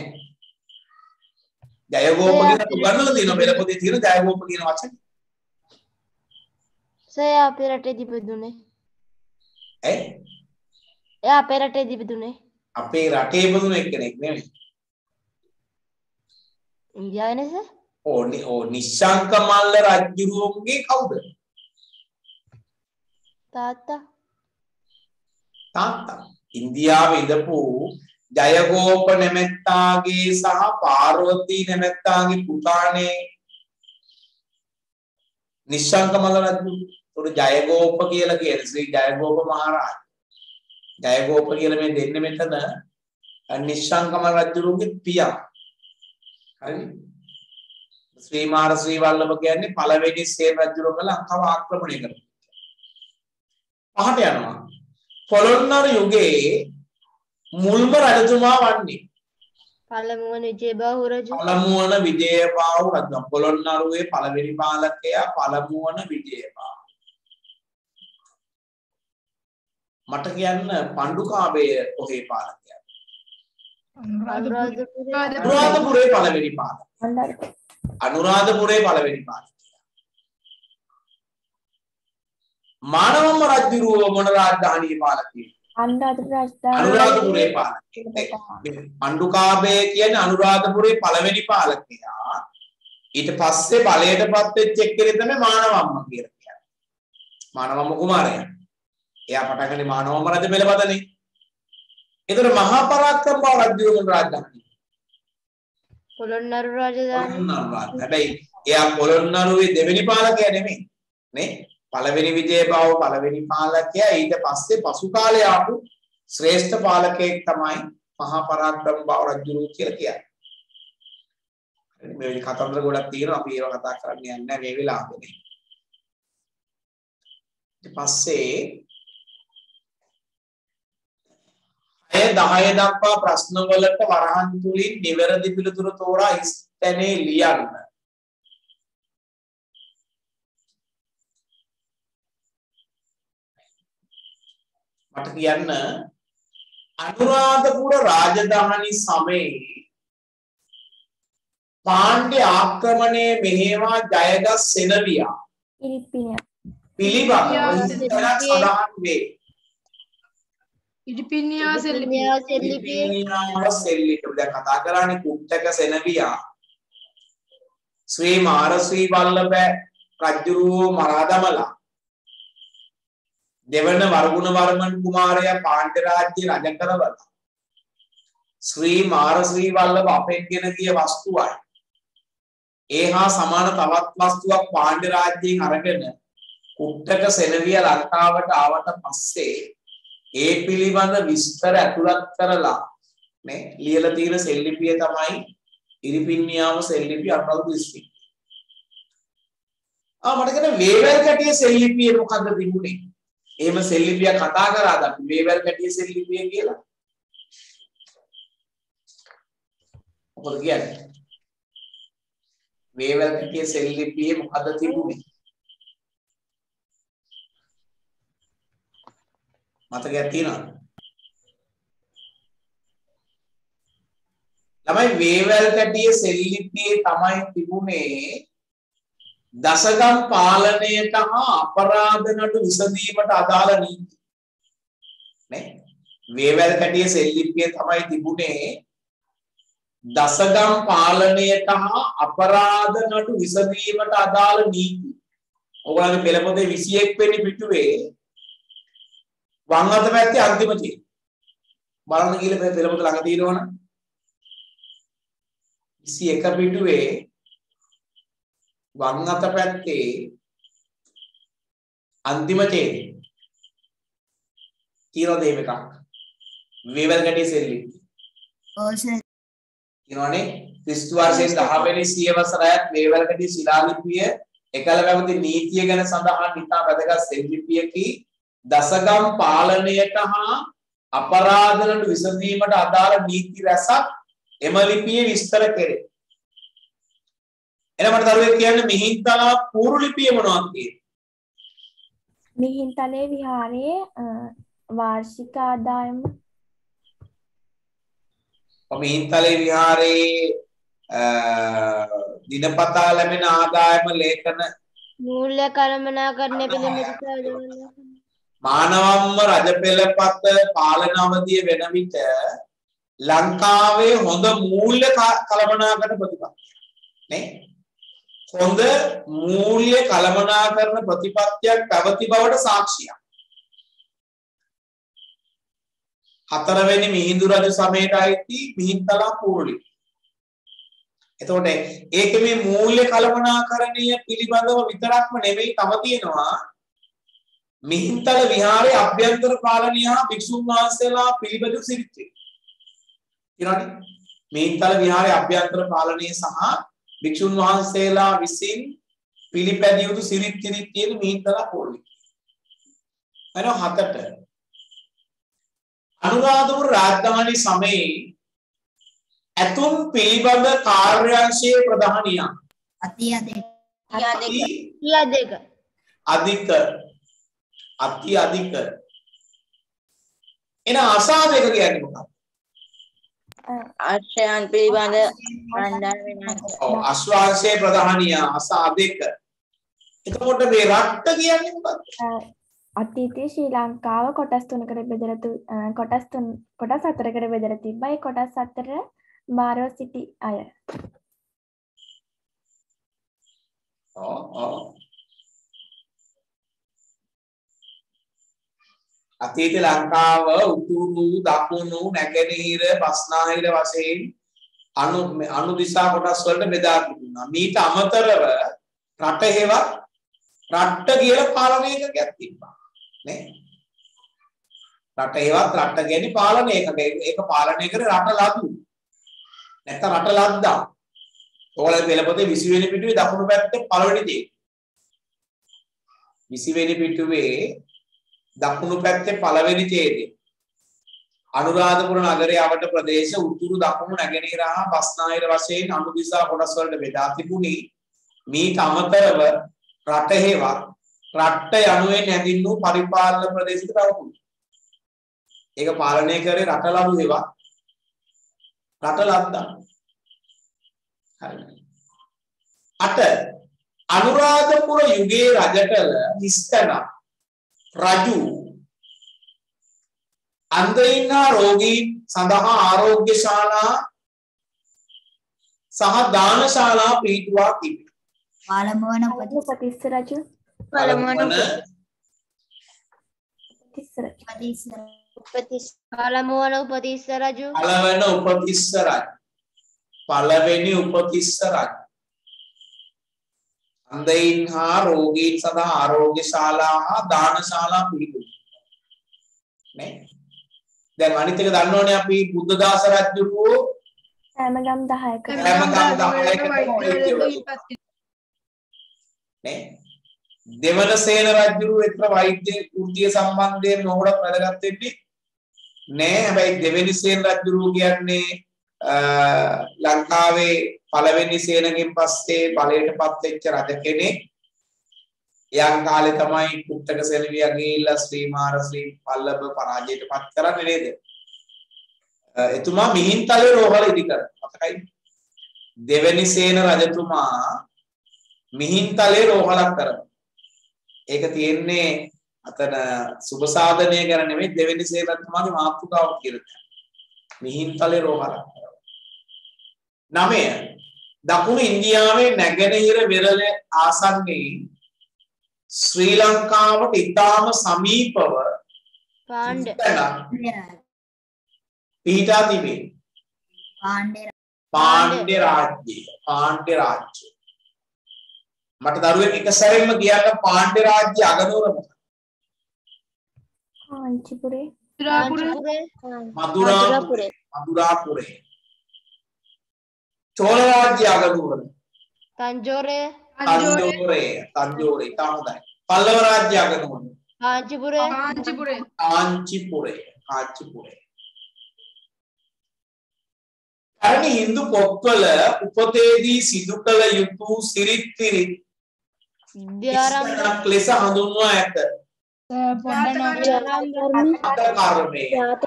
Speaker 1: ජයගෝප කියන උගන්වලා තියෙන පෙළ පොතේ තියෙන ජයගෝප කියන වචනේ.
Speaker 2: සෑ අපේ රටේ දිබදුනේ.
Speaker 1: ඈ
Speaker 2: එයා අපේ රටේ දිබදුනේ.
Speaker 1: අපේ රටේ බඳුන එක්කෙනෙක් නෙමෙයි.
Speaker 2: ඉන්දියාවේ නේද?
Speaker 1: ඕනි ඕ නිශ්ශංක මල්ල රජුරුවන්ගේ කවුද?
Speaker 2: තාත්තා.
Speaker 1: තාත්තා. ඉන්දියාවේ ඉඳපු ජයගෝප නැමැත්තාගේ සහ පාර්වතී නැමැත්තාගේ පුතානේ නිශ්ශංක මල්ල රජු. උඩ ජයගෝප කියලා කියන්නේ ශ්‍රී ජයගෝප මහරජා. ජයගෝප කියලා මේ දෙන්නේ මෙතන නිශ්ශංක මල්ල රජුගේ පියා. හරි. ශ්‍රී මාර ශ්‍රී වල්ලභ කියන්නේ පළවෙනි සේන රජුරෝ කළ ලංකාව ආක්‍රමණය කරනවා. පහට යනවා. පොළොන්නරු යුගයේ මුල්ම රජතුමා වන්නේ
Speaker 2: පළමුවන විජයබාහු රජු.
Speaker 1: පළමුවන විජයබාහු රජු. පොළොන්නරුවේ පළවෙනි පාලකයා පළමුවන විජයබාහු. මට කියන්න පණ්ඩුකාභය කොහේ පාලකයා? අනුරාධපුරේ පළවෙනි පාලකයා. අනුරාධපුරේ පළවෙනි පාලකයා. මානවම්ම රජුරුව මොන රාජධානියේ පාලකයෙක්ද?
Speaker 5: අනුරාධපුර රාජධානිය.
Speaker 1: අනුරාධපුරේ පාලකයෙක්. පණ්ඩුකාභය කියන්නේ අනුරාධපුරේ පළවෙනි පාලකයා. ඊට පස්සේ බලයටපත් වෙච්ච එක්කෙනෙක් තමයි මානවම්ම කියලා කියන්නේ. මානවම්ම කුමාරයා. එයා පටන් ගන්නේ මානවම්ම රජ පෙළපතනේ. ඒතර මහා පරාක්‍රම බව රජුරුව මොන රාජධානිය?
Speaker 2: පොළොන්නරු රාජධානිය.
Speaker 1: හැබැයි එයා පොළොන්නරුවේ දෙවෙනි පාලකයා නෙමෙයි නේ. පළවෙනි විජයබාහු පළවෙනි පාලකයා. ඊට පස්සේ පසු කාලේ ආපු ශ්‍රේෂ්ඨ පාලකයෙක් තමයි මහා පරාක්‍රම බව රජුරුව කියලා කියන්නේ. මේ කතන්දර ගොඩක් තියෙනවා. අපි ඒවා කතා කරන්න යන්නේ නැහැ මේ වෙලාවේදී. ඊට පස්සේ හය දහය දක්වා ප්‍රශ්න වලට වරහන් තුලින් නිවැරදි පිළිතුරු තෝරා ඉස්තැනේ ලියන්න. මට කියන්න අනුරාධපුර රාජධානි සමයේ පාණ්ඩ්‍ය ආක්‍රමණය මෙහෙවා ජයගත් සෙනවියා
Speaker 5: ඉරිපිනිය.
Speaker 1: පිළිබඳව සඳහන් වේ.
Speaker 3: ඉරිපිනියා
Speaker 2: ඉරිපිනියා සෙල්ලිපිය.
Speaker 1: ඉරිපිනියා සෙල්ලිපිය. දැන් කතා කරන්නේ කුට්ටක සෙනවියා ශ්‍රී මාර ශ්‍රී වල්ලභ රජුරුව මරා දමලා දෙවන වර්ගුණ වර්මන් කුමාරයා පාණ්ඩ්‍ය රාජ්‍ය රජ කරවලා ශ්‍රී මාර ශ්‍රී වල්ලභ අපෙන් ගෙන ගිය වස්තුවයි ඒ හා සමාන තවත් වස්තුවක් පාණ්ඩ්‍ය රාජ්‍යයෙන් අරගෙන කුට්ටක සෙනවිය ලංකාවට ආවට පස්සේ ඒ පිළිබඳ විස්තර ඇතුළත් කරලා නේ ලියලා තියෙන සෙල්ලිපිය තමයි ඉරිපින්නියාව සෙල්ලිපිය අනුරාධපුර දිස්ත්‍රික්කය. ආ මට කියන වේවැල් කැටිය සෙල්ලිපිය මොකද්ද තිබුණේ? එහෙම සෙල්ලිපිය කතා කරාද අපි වේවැල් කැටිය සෙල්ලිපිය කියලා? මොකද කියන්නේ? වේවැල් කැටිය සෙල්ලිපියේ මොකද්ද තිබුණේ? මතකයක් තියෙනවද? ළමයි වේවැල් කැටිය සෙල්ලිපියේ තමයි තිබුණේ දසගම් පාලනයට හා අපරාධ නඩු විසඳීමට අදාළ නීති. නේ? වේවැල් කැටිය සෙල්ලිපියේ තමයි තිබුණේ දසගම් පාලනයට හා අපරාධ නඩු විසඳීමට අදාළ නීති. ඔයගොල්ලන්ගේ පෙළ පොතේ විසි එක් වෙනි පිටුවේ වම් අත පැත්තේ අන්තිම තියෙන. බලන්න කියලා පෙළ පොත ළඟ තියෙනවනේ. විසි එක පිටුවේ වම් අත පැත්තේ අන්තිම තියෙන. තියෙනවද එහෙම එකක්? වේවැල් කැටිය සෙල්ලිපිය.
Speaker 4: ඔව් සර්.
Speaker 1: කියනවනේ ක්‍රිස්තු වර්ෂයෙන් දහ වෙනි සියවසරයත් වේවැලකදී ශිලාලිපිය එකල පැවති නීතිය ගැන සඳහන් ඉතා වැදගත් සෙල්ලිපියකි දසගම් පාලනයට හා අපරාධවලට විසඳීමට අදාළ නීති රැසක් එම ලිපියේ විස්තර කෙරේ. එහෙනම් මට දරුවෙක් කියන්නේ මිහින්තලා පූර්ව ලිපිය මොනවද කියන්නේ?
Speaker 5: මිහින්තලේ විහාරයේ වාර්ෂික ආදායම
Speaker 1: මිහින්තලේ විහාරයේ දිනපතා ලැබෙන ආදායම ලේඛන
Speaker 2: මූල්‍ය කළමනාකරණය පිළිබඳව
Speaker 1: මානවම්ම රජපෙළපත පාලන අවධිය වෙන විට ලංකාවේ හොඳ මූල්‍ය කළමනාකරණ ප්‍රතිපත්තියක් නේ හොඳ මූල්‍ය කළමනාකරණ ප්‍රතිපත්තියක් පැවති බවට සාක්ෂියක්. හතරවෙනි මිහිඳු රජු සමයට අයිති මිහින්තලා පූර්ව ලිපිය. එතකොට ඒක මේ මූල්‍ය කළමනාකරණය පිළිබඳව විතරක්ම නෙමෙයි තව තියෙනවා මිහින්තල විහාරයේ අභ්‍යන්තර පාලනය හා භික්ෂුන් වහන්සේලා පිළිබඳ සිරිත්. ඊළඟ මිහින්තල විහාරයේ අභ්‍යන්තර පාලනය සහ භික්ෂුන් වහන්සේලා විසින් පිළිපැදිය යුතු සිරිත් සිරිත් තියෙන මිහින්තලා පූර්ව ලිපිය. එනවා හතට අනුරාධපුර රාජධානී සමයේ ඇතුන් පිළිබඳ කාර්යාංශයේ ප්‍රධානියා
Speaker 4: අති අධික
Speaker 2: අති අධික
Speaker 1: අධික අති අධික එන අසාධක කියන්නේ මොකක්ද?
Speaker 4: අශ්වයන් පිළිබඳ කණ්ඩායම වෙනස්.
Speaker 1: ඔව් අශ්වාංශයේ ප්‍රධානියා අසාධක. එතකොට මේ රට්ට කියන්නේ මොකක්ද?
Speaker 5: අතීතයේ ශ්‍රී ලංකාව කොටස් තුනකට බෙදලා කොටස් තුන කොටස් හතරකට බෙදලා තිබ්බා. ඒ කොටස් හතර බාරව සිටි අය.
Speaker 1: ඔව් ඔව්. අතීත ලංකාව උතුරු දකුණු නැගෙනහිර බස්නාහිර වශයෙන් අනු අනු දිශා කොටස් වලට බෙදා තිබුණා. මීට අමතරව රට හේවත් රට්ට කියලා පාලන ඒකකයක් තිබ්බා. නේ? රට හේවත් රට්ට කියන්නේ පාලන ඒකක. ඒක පාලනය කරේ රට ලදු. නැත්නම් රට ලද්දා. ඕලේ පෙළපොතේ විසි වෙනි පිටුවේ දකුණු පැත්තේ පළවෙනි දේ. විසි වෙනි පිටුවේ දකුණු පැත්තේ පළවෙනි ඡේදය. අනුරාධපුර නගරයේ අවට ප්‍රදේශ උතුරු දකුණු නැගෙනහිර හා බස්නාහිර වශයෙන් අනු දිශා කොටස් වලට බෙදා තිබුණි. මීට අමතරව රට හේවත් රට්ට යනුවෙන් හැඳින්වූ පරිපාලන ප්‍රදේශයක පැවතුණා. ඒක පාලනය කරේ රට ලදු හේවත් රට ලද්දා. හරි. අට අනුරාධපුර යුගයේ රජකල හිස්තන රජු අන්ධයින් හා රෝගීන් සඳහා ආරෝග්‍ය ශාලා සහ දානශාලා පිහිටුවා තිබේ.
Speaker 4: පාලමුවන
Speaker 5: උපතිස්ස රජු
Speaker 2: පළමුවන
Speaker 5: උපතිස්ස රජු
Speaker 2: උපතිස්ස පළමුවන උපතිස්ස රජු
Speaker 1: පළවෙනි උපතිස්ස රජු පළවෙනි උපතිස්ස රජු අන්ධයින් හා රෝගීන් සඳහා ආරෝග්‍ය ශාලා හා දානශාලා පිහිටුවා. නේ? දැන් අනිත් එක දන්නවනේ අපි බුද්ධදාස රජුගේ
Speaker 5: හැමගම් දහයක
Speaker 1: හැමගම් දහයක නේ? දෙවනසේන රජු විතර වෛද්‍ය වෘත්තිය සම්බන්ධයෙන් මොහොතක් වැදගත් වෙන්නේ නෑ. හැබැයි දෙවෙනි සේන රජු කියන්නේ ලංකාවේ පළවෙනි සේනගෙන් පස්සේ බලයටපත් වෙච්ච රජ කෙනෙක්. යම් කාලේ තමයි කුට්ටක සෙලවියා ගිහිල්ලා ශ්‍රීමාර ශ්‍රී පල්ලව පරාජයටපත් කරන්නේ නේද? එතුමා මිහින්තලේ රෝහල ඉදි කරා. මතකයි? දෙවෙනි සේන රජතුමා මිහින්තලේ රෝහලක් කරනවා. ඒක තියෙන්නේ අතන සුබ සාධනය ගැන නෙමෙයි දෙවෙනි සේන රජතුමාගේ මාතෘකාව කියලා. මිහින්තලේ රෝහලක් කරනවා. නවය දකුණු ඉන්දියාවේ නැගෙනහිර වෙරළ ආසන්නයේ ශ්‍රී ලංකාවට ඉතාම සමීපව
Speaker 2: පාණ්ඩ
Speaker 1: පිහිටා තිබේ.
Speaker 4: පාණ්ඩේ
Speaker 1: පාණ්ඩ්‍ය රාජ්‍යය. පාණ්ඩ්‍ය රාජ්‍යය. මට දරුවෙක් එක සැරෙන්ම කියන්න පාණ්ඩ්‍ය රාජ්‍ය අගනුවර මොකක්ද?
Speaker 5: කාංචිපුරේ
Speaker 3: මදුරාපුරේ
Speaker 1: මදුරාපුරේ. මදුරාපුරේ. චෝල රාජ්‍ය අගනුවර.
Speaker 2: තංජෝරය.
Speaker 1: තංජෝරය. තංජෝරය. තාමයි. පල්ලව රාජ්‍ය අගනුවර.
Speaker 2: කාංචිපුරය.
Speaker 3: කාංචිපුරය.
Speaker 1: කාංචිපුරය. කාංචිපුරය. පැරණි හින්දු පොත්වල උපතේදී සිදු කළ යුතු සිරිත් විරිත් විද්‍යාරම්භ ලෙස හඳුන්වා ඇත.
Speaker 3: පොඩ්ඩක්
Speaker 1: කර්මය.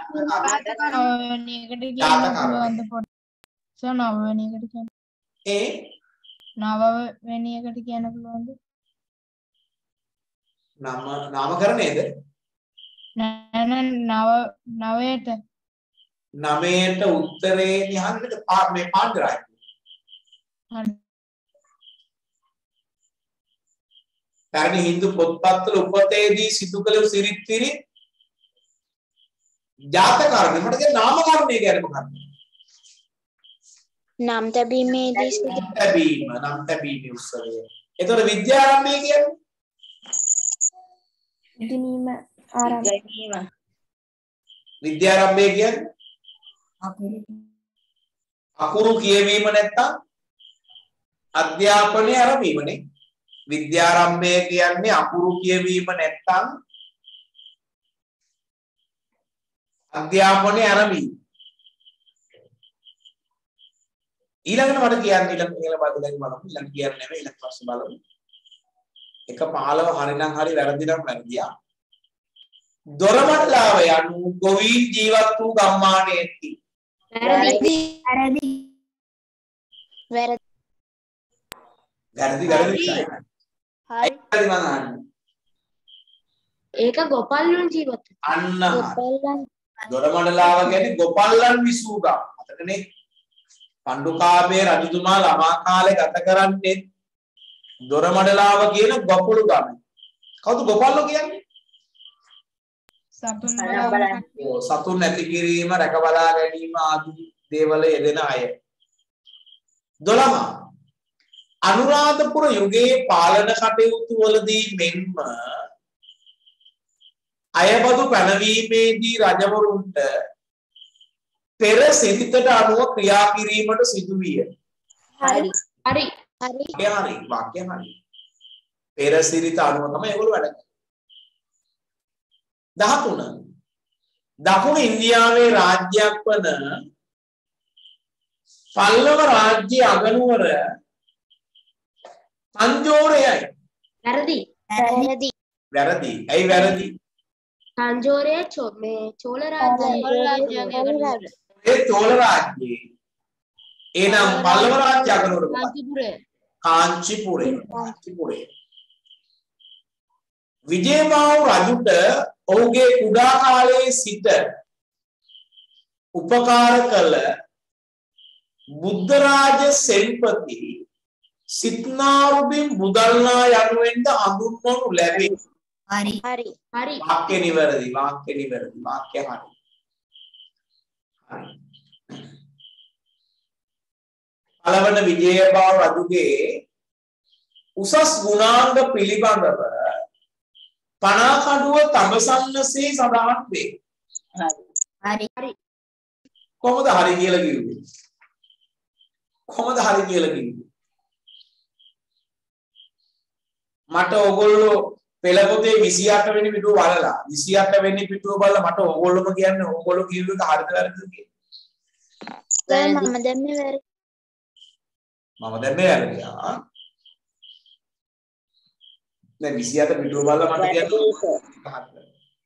Speaker 6: නවවෙනි එකට කියන්න.
Speaker 1: ඒ
Speaker 6: නවවෙනි එකට කියන්න පුළුවන්ද?
Speaker 1: නම නාමකරණයද?
Speaker 6: නෑ නෑ නව නවයට
Speaker 1: නවයට උත්තරේ නිහඬට මේ පාණ්ඩරාය.
Speaker 6: හරි.
Speaker 1: පැරණි හින්දු පොත්පත්වල උපතේදී සිදු කළ සිරිත් විරිත් ජාතකර්ණය මට කියන නාමකරණය කියන්නේ මොකක්ද?
Speaker 7: නම් තැබීමේදී
Speaker 1: නම් තැබීම නම් තැබීමේ උත්සවය. එතකොට විද්‍යාරම්භය කියන්නේ
Speaker 5: ඉගෙනීම ආරම්භ.
Speaker 1: විද්‍යාරම්භය කියන්නේ අකුරු කියවීම නැත්තම් අධ්‍යාපනය ආරම්භීමනේ. විද්‍යාරම්භය කියන්නේ අකුරු කියවීම නැත්තම් අධ්‍යාපනය ආරම්භීම. ඊළඟට මට කියන්න ඊළඟ ඊළඟ බද්දලගේ බලමු. ඊළඟ කියන්නේ නෙමෙයි ඊළඟ ප්‍රශ්න බලමු. එක පහළව හරිනම් හරි වැරදි නම් වැරදියා. දොරමඩලාව යනු ගොවීන් ජීවත් වූ ගම්මානයේදී.
Speaker 7: වැරදි. වැරදි. වැරදි.
Speaker 1: වැරදි වැරදි.
Speaker 2: හරි.
Speaker 1: හරි මං අහන්නේ.
Speaker 7: ඒක ගොපල්ලුන් ජීවත්.
Speaker 1: අන්න
Speaker 7: ගොපල්ලන්.
Speaker 1: දොරමඩලාව කියන්නේ ගොපල්ලන් විසූ ගම්. අතකනේ පණ්ඩුකාභය රජතුමා ළමා කාලේ ගත කරන්නේ දොරමඩලාව කියන ගොපළු ගම. කවුද ගොපල්ලෝ කියන්නේ?
Speaker 6: සතුන්
Speaker 1: සතුන් නැති කිරීම රැක බලා ගැනීම ආදී දේවල් යෙදෙන අය. දොළම අනුරාධපුර යුගයේ පාලන කටයුතු වලදී මෙන්ම අයබදු පැනවීමේදී රජවරුන්ට පෙර සිරිතට අනුව ක්‍රියා කිරීමට සිදු විය.
Speaker 7: හරි. හරි. හරි.
Speaker 1: හරි. වාක්‍ය හරි. පෙර සිරිත අනුව තමයි ඒගොල්ලෝ වැඩ කරන්නේ. දහතුන දකුණු ඉන්දියාවේ රාජ්‍යයක් වන පල්ලව රාජ්‍ය අගනුවර තංජෝරයයි.
Speaker 7: වැරදි. වැරදි.
Speaker 1: වැරදි. ඇයි වැරදි?
Speaker 7: තංජෝරය මේ චෝල රාජ්‍යයේ
Speaker 1: ඒ චෝල රාජ්‍යයේ එනම් පල්ලව රාජ්‍ය අගනුවර
Speaker 2: කාංචිපුරය.
Speaker 1: කාංචිපුරය. කාංචිපුරය. විජයබාහු රජුට ඔහුගේ කුඩා කාලයේ සිට උපකාර කළ බුද්ධරාජ සෙන්පති සිත්නාරුබින් බුදල්නා යනුවෙන්ද හඳුන්වනු ලැබේ.
Speaker 4: හරි.
Speaker 7: හරි. හරි.
Speaker 1: වාක්‍ය නිවැරදි. වාක්‍ය නිවැරදි. වාක්‍ය හරි. හරි. පළවන විජයබාහු රජුගේ උසස් ගුණාංග පිළිබඳව පනාකඩුව තඹසන්නසේ සඳහන් වේ.
Speaker 7: හරි. හරි.
Speaker 1: කොහොමද හරි කියලා කිව්වේ? කොහොමද හරි කියලා කිව්වේ? මට ඕගොල්ලෝ පෙළ පොතේ විසි අට වෙනි පිටුව බලලා විසි අට වෙනි පිටුව බලලා මට ඕගොල්ලෝම කියන්නේ ඕගොල්ලෝ කියුව එක හරිද වැරදිද කියලා.
Speaker 7: මම දැම්මේ වැරදි.
Speaker 1: මම දැම්මේ වැරදි. ආ දැන් විසි අට පිටුව බලලා මට කියන්නේ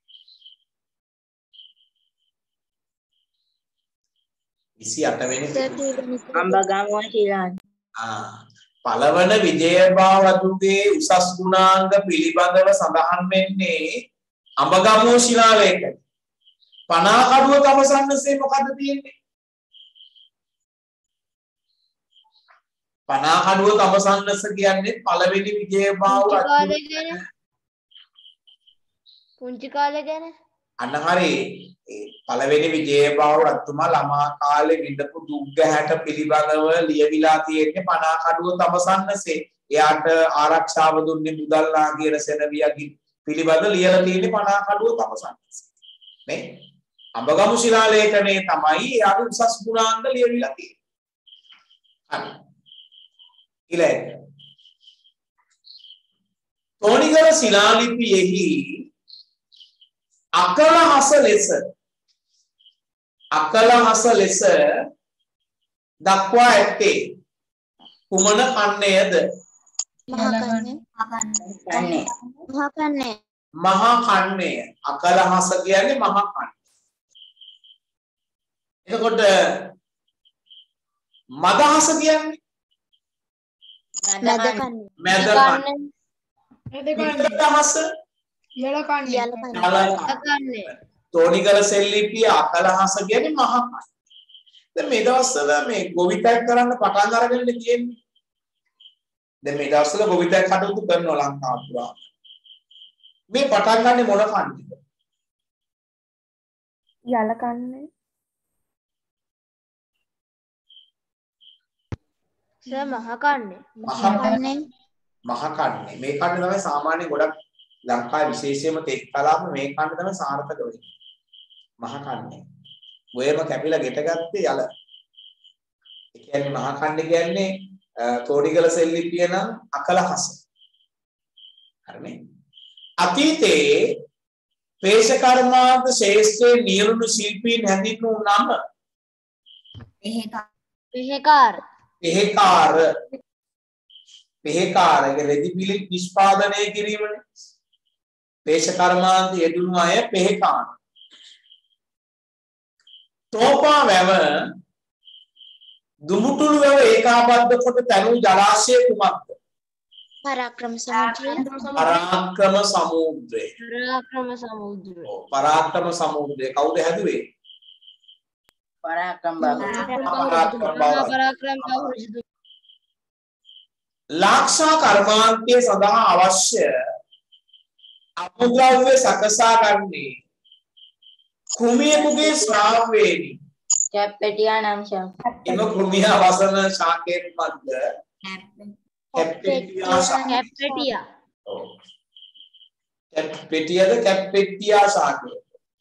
Speaker 1: විසි අට වෙනි
Speaker 7: අම්බගමුව කියලා.
Speaker 1: ආ පළවන විජයබාහු රජුගේ උසස් ගුණාංග පිළිබඳව සඳහන් වෙන්නේ අඹගමුව ශිලාලේඛ. පනාකඩුව තඹසන්නසේ මොකද්ද තියෙන්නේ? පනාකඩුව තඹසන්නස කියන්නේ පළවෙනි විජයබාහු රජු.
Speaker 2: පුංචි කාලේ ගැන
Speaker 1: අන්න හරි. ඒ පළවෙනි විජයබාහු රජතුමා ළමා කාලේ විඳපු දුක් ගැහැට පිළිබඳව ලියවිලා තියෙන්නේ පනාකඩුව තඹසන්නසේ. එයාට ආරක්ෂාව දුන්නේ මුදල්ලා කියන සෙනවියගේ පිළිබඳ ලියලා තියෙන්නේ පනාකඩුව තඹසන්නසේ. නේ? අඹගමු ශිලාලේඛනේ තමයි එයාගේ උසස් ගුණාංග ලියවිලා තියෙන්නේ. හරි. ඊළඟ තෝනිගල ශිලාලිපියෙහි අකලහස ලෙස අකලහස ලෙස දක්වා ඇත්තේ කුමන කන්නේද?
Speaker 7: මහා කන්නේ. මහා කන්නේ.
Speaker 1: මහා කන්නේ. අකලහස කියන්නේ මහා කන්නේ. එතකොට මදහස කියන්නේ
Speaker 7: මැද කන්නේ.
Speaker 1: මැද කන්නේ. මදහස
Speaker 3: යල කන්නේ.
Speaker 7: යල කන්නේ.
Speaker 1: තෝනිගල සෙල්ලිපිය අකලහස කියන්නේ මහා කන්නේ. දැන් මේ දවස්වල මේ ගොවිතැන් කරන්න පටන් අරගෙන තියෙන්නේ. දැන් මේ දවස්වල ගොවිතැන් කටයුතු කරනවා ලංකාව පුරා. මේ පටන් ගන්නේ මොන කන්නේද?
Speaker 5: යල කන්නේ.
Speaker 2: සර් මහා කන්නේ.
Speaker 1: මහා කන්නේ. මහා කන්නේ. මේ කන්නේ තමයි සාමාන්‍ය ගොඩක් ලංකාවේ විශේෂයෙන්ම තෙත් කලාප මේ කන්නේ තමයි සාර්ථක වෙන්නේ. මහා කන්නේ. ඔයම කැපිලා ගෙට ගත්තේ යල. ඒ කියන්නේ මහා කන්නේ කියන්නේ තෝනිගල සෙල්ලිපිය නම් අකලහස. හරිනේ. අතීතයේ පේශකර්මාන්ත ශේෂ්ත්‍රයේ නියුණු ශිල්පීන් හැඳින්වූ නම
Speaker 2: පෙහෙකාර.
Speaker 1: පෙහෙකාර. පෙහෙකාර රෙදි පිලි නිෂ්පාදනය කිරීමනේ. පේශකර්මාන්ත යෙදුණු අය පෙහෙකාර. තෝපා වැව දුමුටුළු වැව ඒකාබද්ධ කොට තැනූ ජලාශය කුමක්ද?
Speaker 7: පරාක්‍රම සමුද්‍රය.
Speaker 1: පරාක්‍රම සමුද්‍රය.
Speaker 2: පරාක්‍රම සමුද්‍රය.
Speaker 1: පරාක්‍රම සමුද්‍රය කවුද හැදුවේ?
Speaker 7: පරාක්‍රම බහුල.
Speaker 2: පරාක්‍රම බහුල.
Speaker 1: ලාක්ෂා කර්මාන්තය සඳහා අවශ්‍ය අමුද්‍රව්‍ය සකසා ගන්නේ කෘමියෙකුගේ ශ්‍රාව්‍යේනි.
Speaker 7: කැප්පෙටියා නම් ශාක.
Speaker 1: එම කෘමියා වසන ශාකයෙන් මැද කැප්පෙටියා ශාක.
Speaker 2: කැප්පෙටියා.
Speaker 1: ඔව්. කැප්පෙටියාද කැප්පෙටියා ශාකය.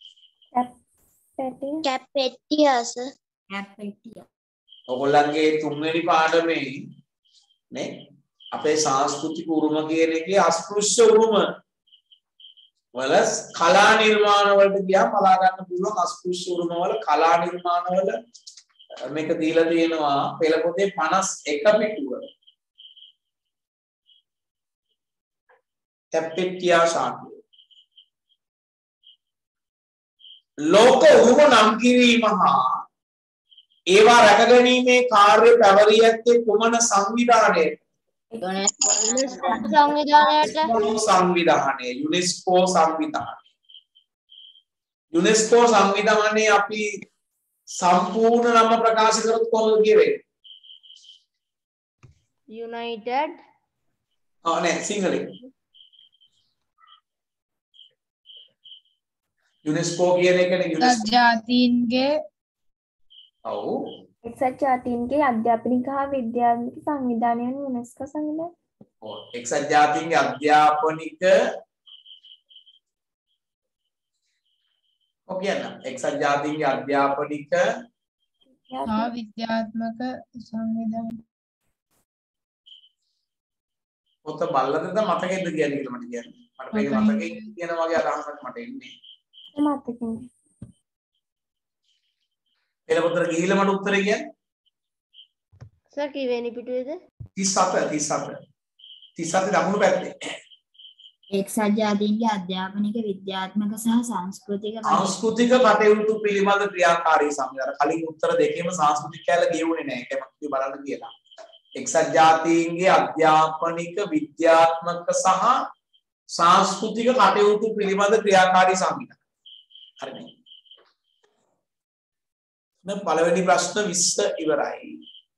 Speaker 5: පැටි
Speaker 7: කැප්පෙටියාස.
Speaker 4: කැප්පෙටියා.
Speaker 1: ඔයගොල්ලන්ගේ තුන්වෙනි පාඩමේ නේ අපේ සංස්කෘතික උරුම කියන එකේ අස්පෘශ්‍ය උරුම වල කලා නිර්මාණ වලට ගියාම බලා ගන්න පුළුවන් අස්පෘශ්‍ය උරුම වල කලා නිර්මාණ වල මේක දීලා තියෙනවා පෙළ පොතේ පනස් එක පිටුව. කැප්පෙටියා ශාකය. ලෝක උරුම නම් කිරීම හා ඒවා රැකගැනීමේ කාර්ය පැවරී ඇත්තේ කුමන සංවිධානයේද?
Speaker 2: සංවිධානයට.
Speaker 1: සංවිධානය යුනෙස්කෝ සංවිධානය. යුනෙස්කෝ සංවිධානයේ අපි සම්පූර්ණ නම ප්‍රකාශ කරොත් කොහොමද කියවෙන්නේ?
Speaker 2: United.
Speaker 1: ආ නෑ සිංහලෙන්. යුනෙස්කෝ කියන එකනේ යුනෙස්කෝ.
Speaker 6: ජාතීන්ගේ
Speaker 1: ඔව්.
Speaker 5: එක්සත් ජාතීන්ගේ අධ්‍යාපනික හා විද්‍යාත්මක සංවිධානය වන යුනෙස්කෝ සංවිධානය.
Speaker 1: ඔව් එක්සත් ජාතීන්ගේ අධ්‍යාපනික ඔව් කියන්න. එක්සත් ජාතීන්ගේ අධ්‍යාපනික
Speaker 6: හා විද්‍යාත්මක සංවිධානය.
Speaker 1: පොත බලලද මතකෙද කියන්නේ කියලා මට කියන්න. මට මේක මතකෙ කියන වගේ අදහසක් මට එන්නේ.
Speaker 5: මතකින්.
Speaker 1: පෙළ පොතට ගිහිල්ලා මට උත්තරේ කියන්න.
Speaker 2: සර් කීවෙනි පිටුවේද?
Speaker 1: තිස් හත තිස් හත. තිස් හත දකුණු පැත්තේ.
Speaker 4: එක්සත් ජාතීන්ගේ අධ්‍යාපනික විද්‍යාත්මක සහ සංස්කෘතික
Speaker 1: සංස්කෘතික කටයුතු පිළිබඳ ක්‍රියාකාරී සමිතිය. කලින් උත්තර දෙකේම සංස්කෘතික කියලා ගෙවුනේ නැහැ. ඒක මම කිව්ව බලන්න කියලා. එක්සත් ජාතීන්ගේ අධ්‍යාපනික විද්‍යාත්මක සහ සංස්කෘතික කටයුතු පිළිබඳ ක්‍රියාකාරී සමිතිය. හරිනේ. දැන් පළවෙනි ප්‍රශ්න විස්ස ඉවරයි.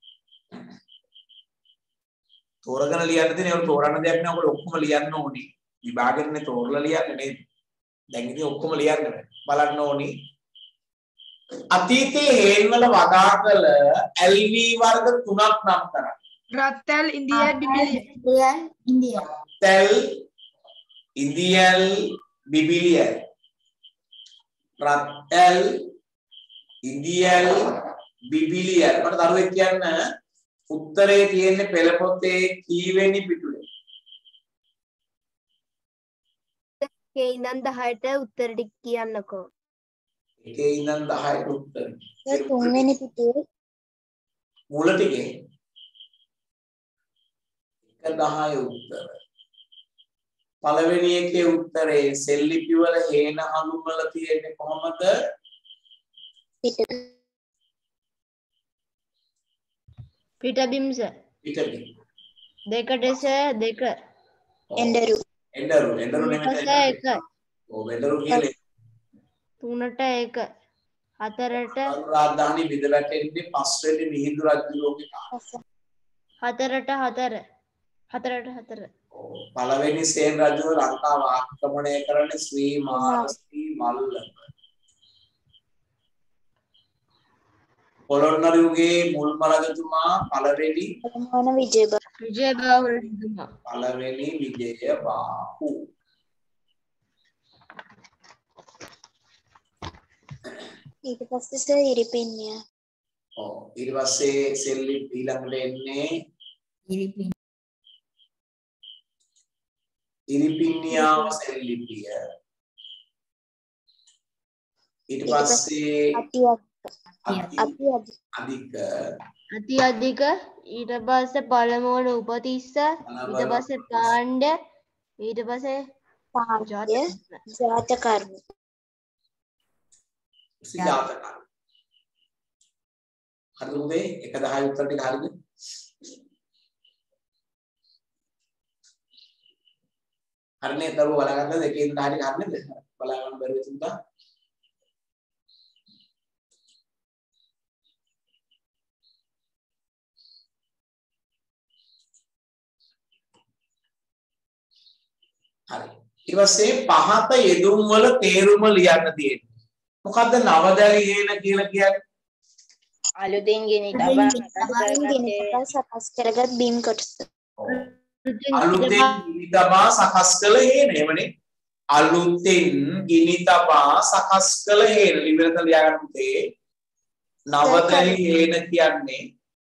Speaker 1: තෝරගෙන ලියන්න තියෙන ඒවල තෝරන්න දෙයක් නෑ. ඔයගොල්ලෝ ඔක්කොම ලියන්න ඕනේ. විභාගෙන්නේ තෝරලා ලියන්නේ නේද? දැන් ඉතින් ඔක්කොම ලියන්න බෑ. බලන්න ඕනේ. අතීතයේ හේන්වල වගා කළ එල් වී වර්ග තුනක් නම් කරන්න.
Speaker 3: රත්තල් ඉන්දියා බිබිලිය.
Speaker 4: ඉන්දියා.
Speaker 1: තෙල් ඉන්දියල් බිබිලිය. රත්තල් ඉන්දියල් බිබිලිය. මට දරුවෙක් කියන්න උත්තරේ තියෙන්නේ පෙළ පොතේ කීවෙනි පිටුවේ?
Speaker 2: එකේ ඉඳන් දහයට උත්තර ටික කියන්නකෝ.
Speaker 1: එකේ ඉඳන් දහයට උත්තර.
Speaker 7: ඒ තුන්වෙනි පිටුවේ
Speaker 1: මූල ටිකේ එක දහය උත්තර. පළවෙනි එකේ උත්තරේ සෙල්ලිපි වල හේන හඳුන්වලා තියෙන්නේ කොහොමද?
Speaker 7: පිට
Speaker 2: පිටබිම්ස
Speaker 1: පිටබිම්.
Speaker 2: දෙකට ස දෙක
Speaker 7: එඬරු
Speaker 1: එඬරු එඬරු නෙමෙයි.
Speaker 2: එක
Speaker 1: ඔව් එඬරු කියන්නේ
Speaker 2: තුනට එක හතරට
Speaker 1: රාජධානි විද වැටෙන්නේ පස්වෙනි මිහිඳු රජුගේ කාලේ.
Speaker 2: හතරට හතර හතරට හතර
Speaker 1: ඔව් පළවෙනි සේන රජුව ලංකාව ආක්‍රමණය කරන ශ්‍රී මාරශ්‍රී මල්ල. පොළොන්නරු යුගයේ මුල්ම රජතුමා පළවෙනි
Speaker 7: මොන විජේබ
Speaker 2: විජයබාහු රජතුමා
Speaker 1: පළවෙනි විජයබාහු.
Speaker 7: ඊට පස්සේ සර් ඉරිපින්නිය
Speaker 1: ඔව් ඊට පස්සේ සෙල්ලි ඊළඟට එන්නේ
Speaker 4: ඉරිපින්
Speaker 1: ඉරිපින්නියාව සෙල්ලිපිය. ඊට පස්සේ
Speaker 7: අති අති අති
Speaker 1: අධික
Speaker 2: අති අධික ඊට පස්සේ පළමුවන උපතිස්ස ඊට පස්සේ පාණ්ඩ ඊට පස්සේ
Speaker 7: පාණ්ඩ්‍ය ජාතකර්ම
Speaker 1: සිතාතක. හරිද උදේ එක දහය උත්තර ටික හරිද? හරිනේ දරුවෝ බලාගන්නද එකේ ඉඳන් දහයට හරිනේද? බලා ගන්න බැරුව තිබුණා. හරි. ඊට පස්සේ පහත යෙදුම් වල තේරුම ලියන්න තියෙනවා. මොකද්ද නවදැලි හේන කියලා කියන්නේ?
Speaker 7: අලුතෙන් ගෙනි තබා සකස් කරගත් බිම් කොටස.
Speaker 1: අලුතෙන් ගිනි තබා සකස් කළ හේන. එවනේ අලුතෙන් ගිනි තබා සකස් කළ හේන. ලිවරත ලියා ගන්න පුතේ. නවදැලි හේන කියන්නේ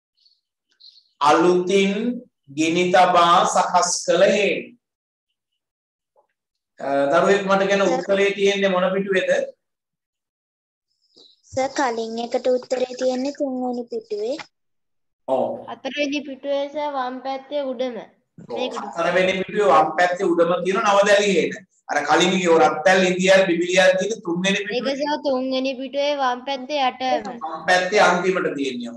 Speaker 1: අලුතින් ගිනි තබා සකස් කළ හේන. දරුවෙක් මට කියන උත්තරේ තියෙන්නේ මොන පිටුවේද?
Speaker 7: සර් කලින් එකට උත්තරේ තියෙන්නේ තුන්වෙනි පිටුවේ.
Speaker 1: ඔව්.
Speaker 2: හතරවෙනි පිටුවේ ස වම් පැත්තේ උඩම. මේකට.
Speaker 1: හතරවෙනි පිටුවේ වම් පැත්තේ උඩම තියෙන නවදැලි හේන. අර කලින් කිව්ව රත්තල් ඉන්දියාල් බිබිලියාල් කියන තුන්වෙනි පිටුවේ.
Speaker 2: ඒක ස තුන්වෙනි පිටුවේ වම් පැත්තේ යටම.
Speaker 1: වම් පැත්තේ අන්තිමට තියෙන්නේ.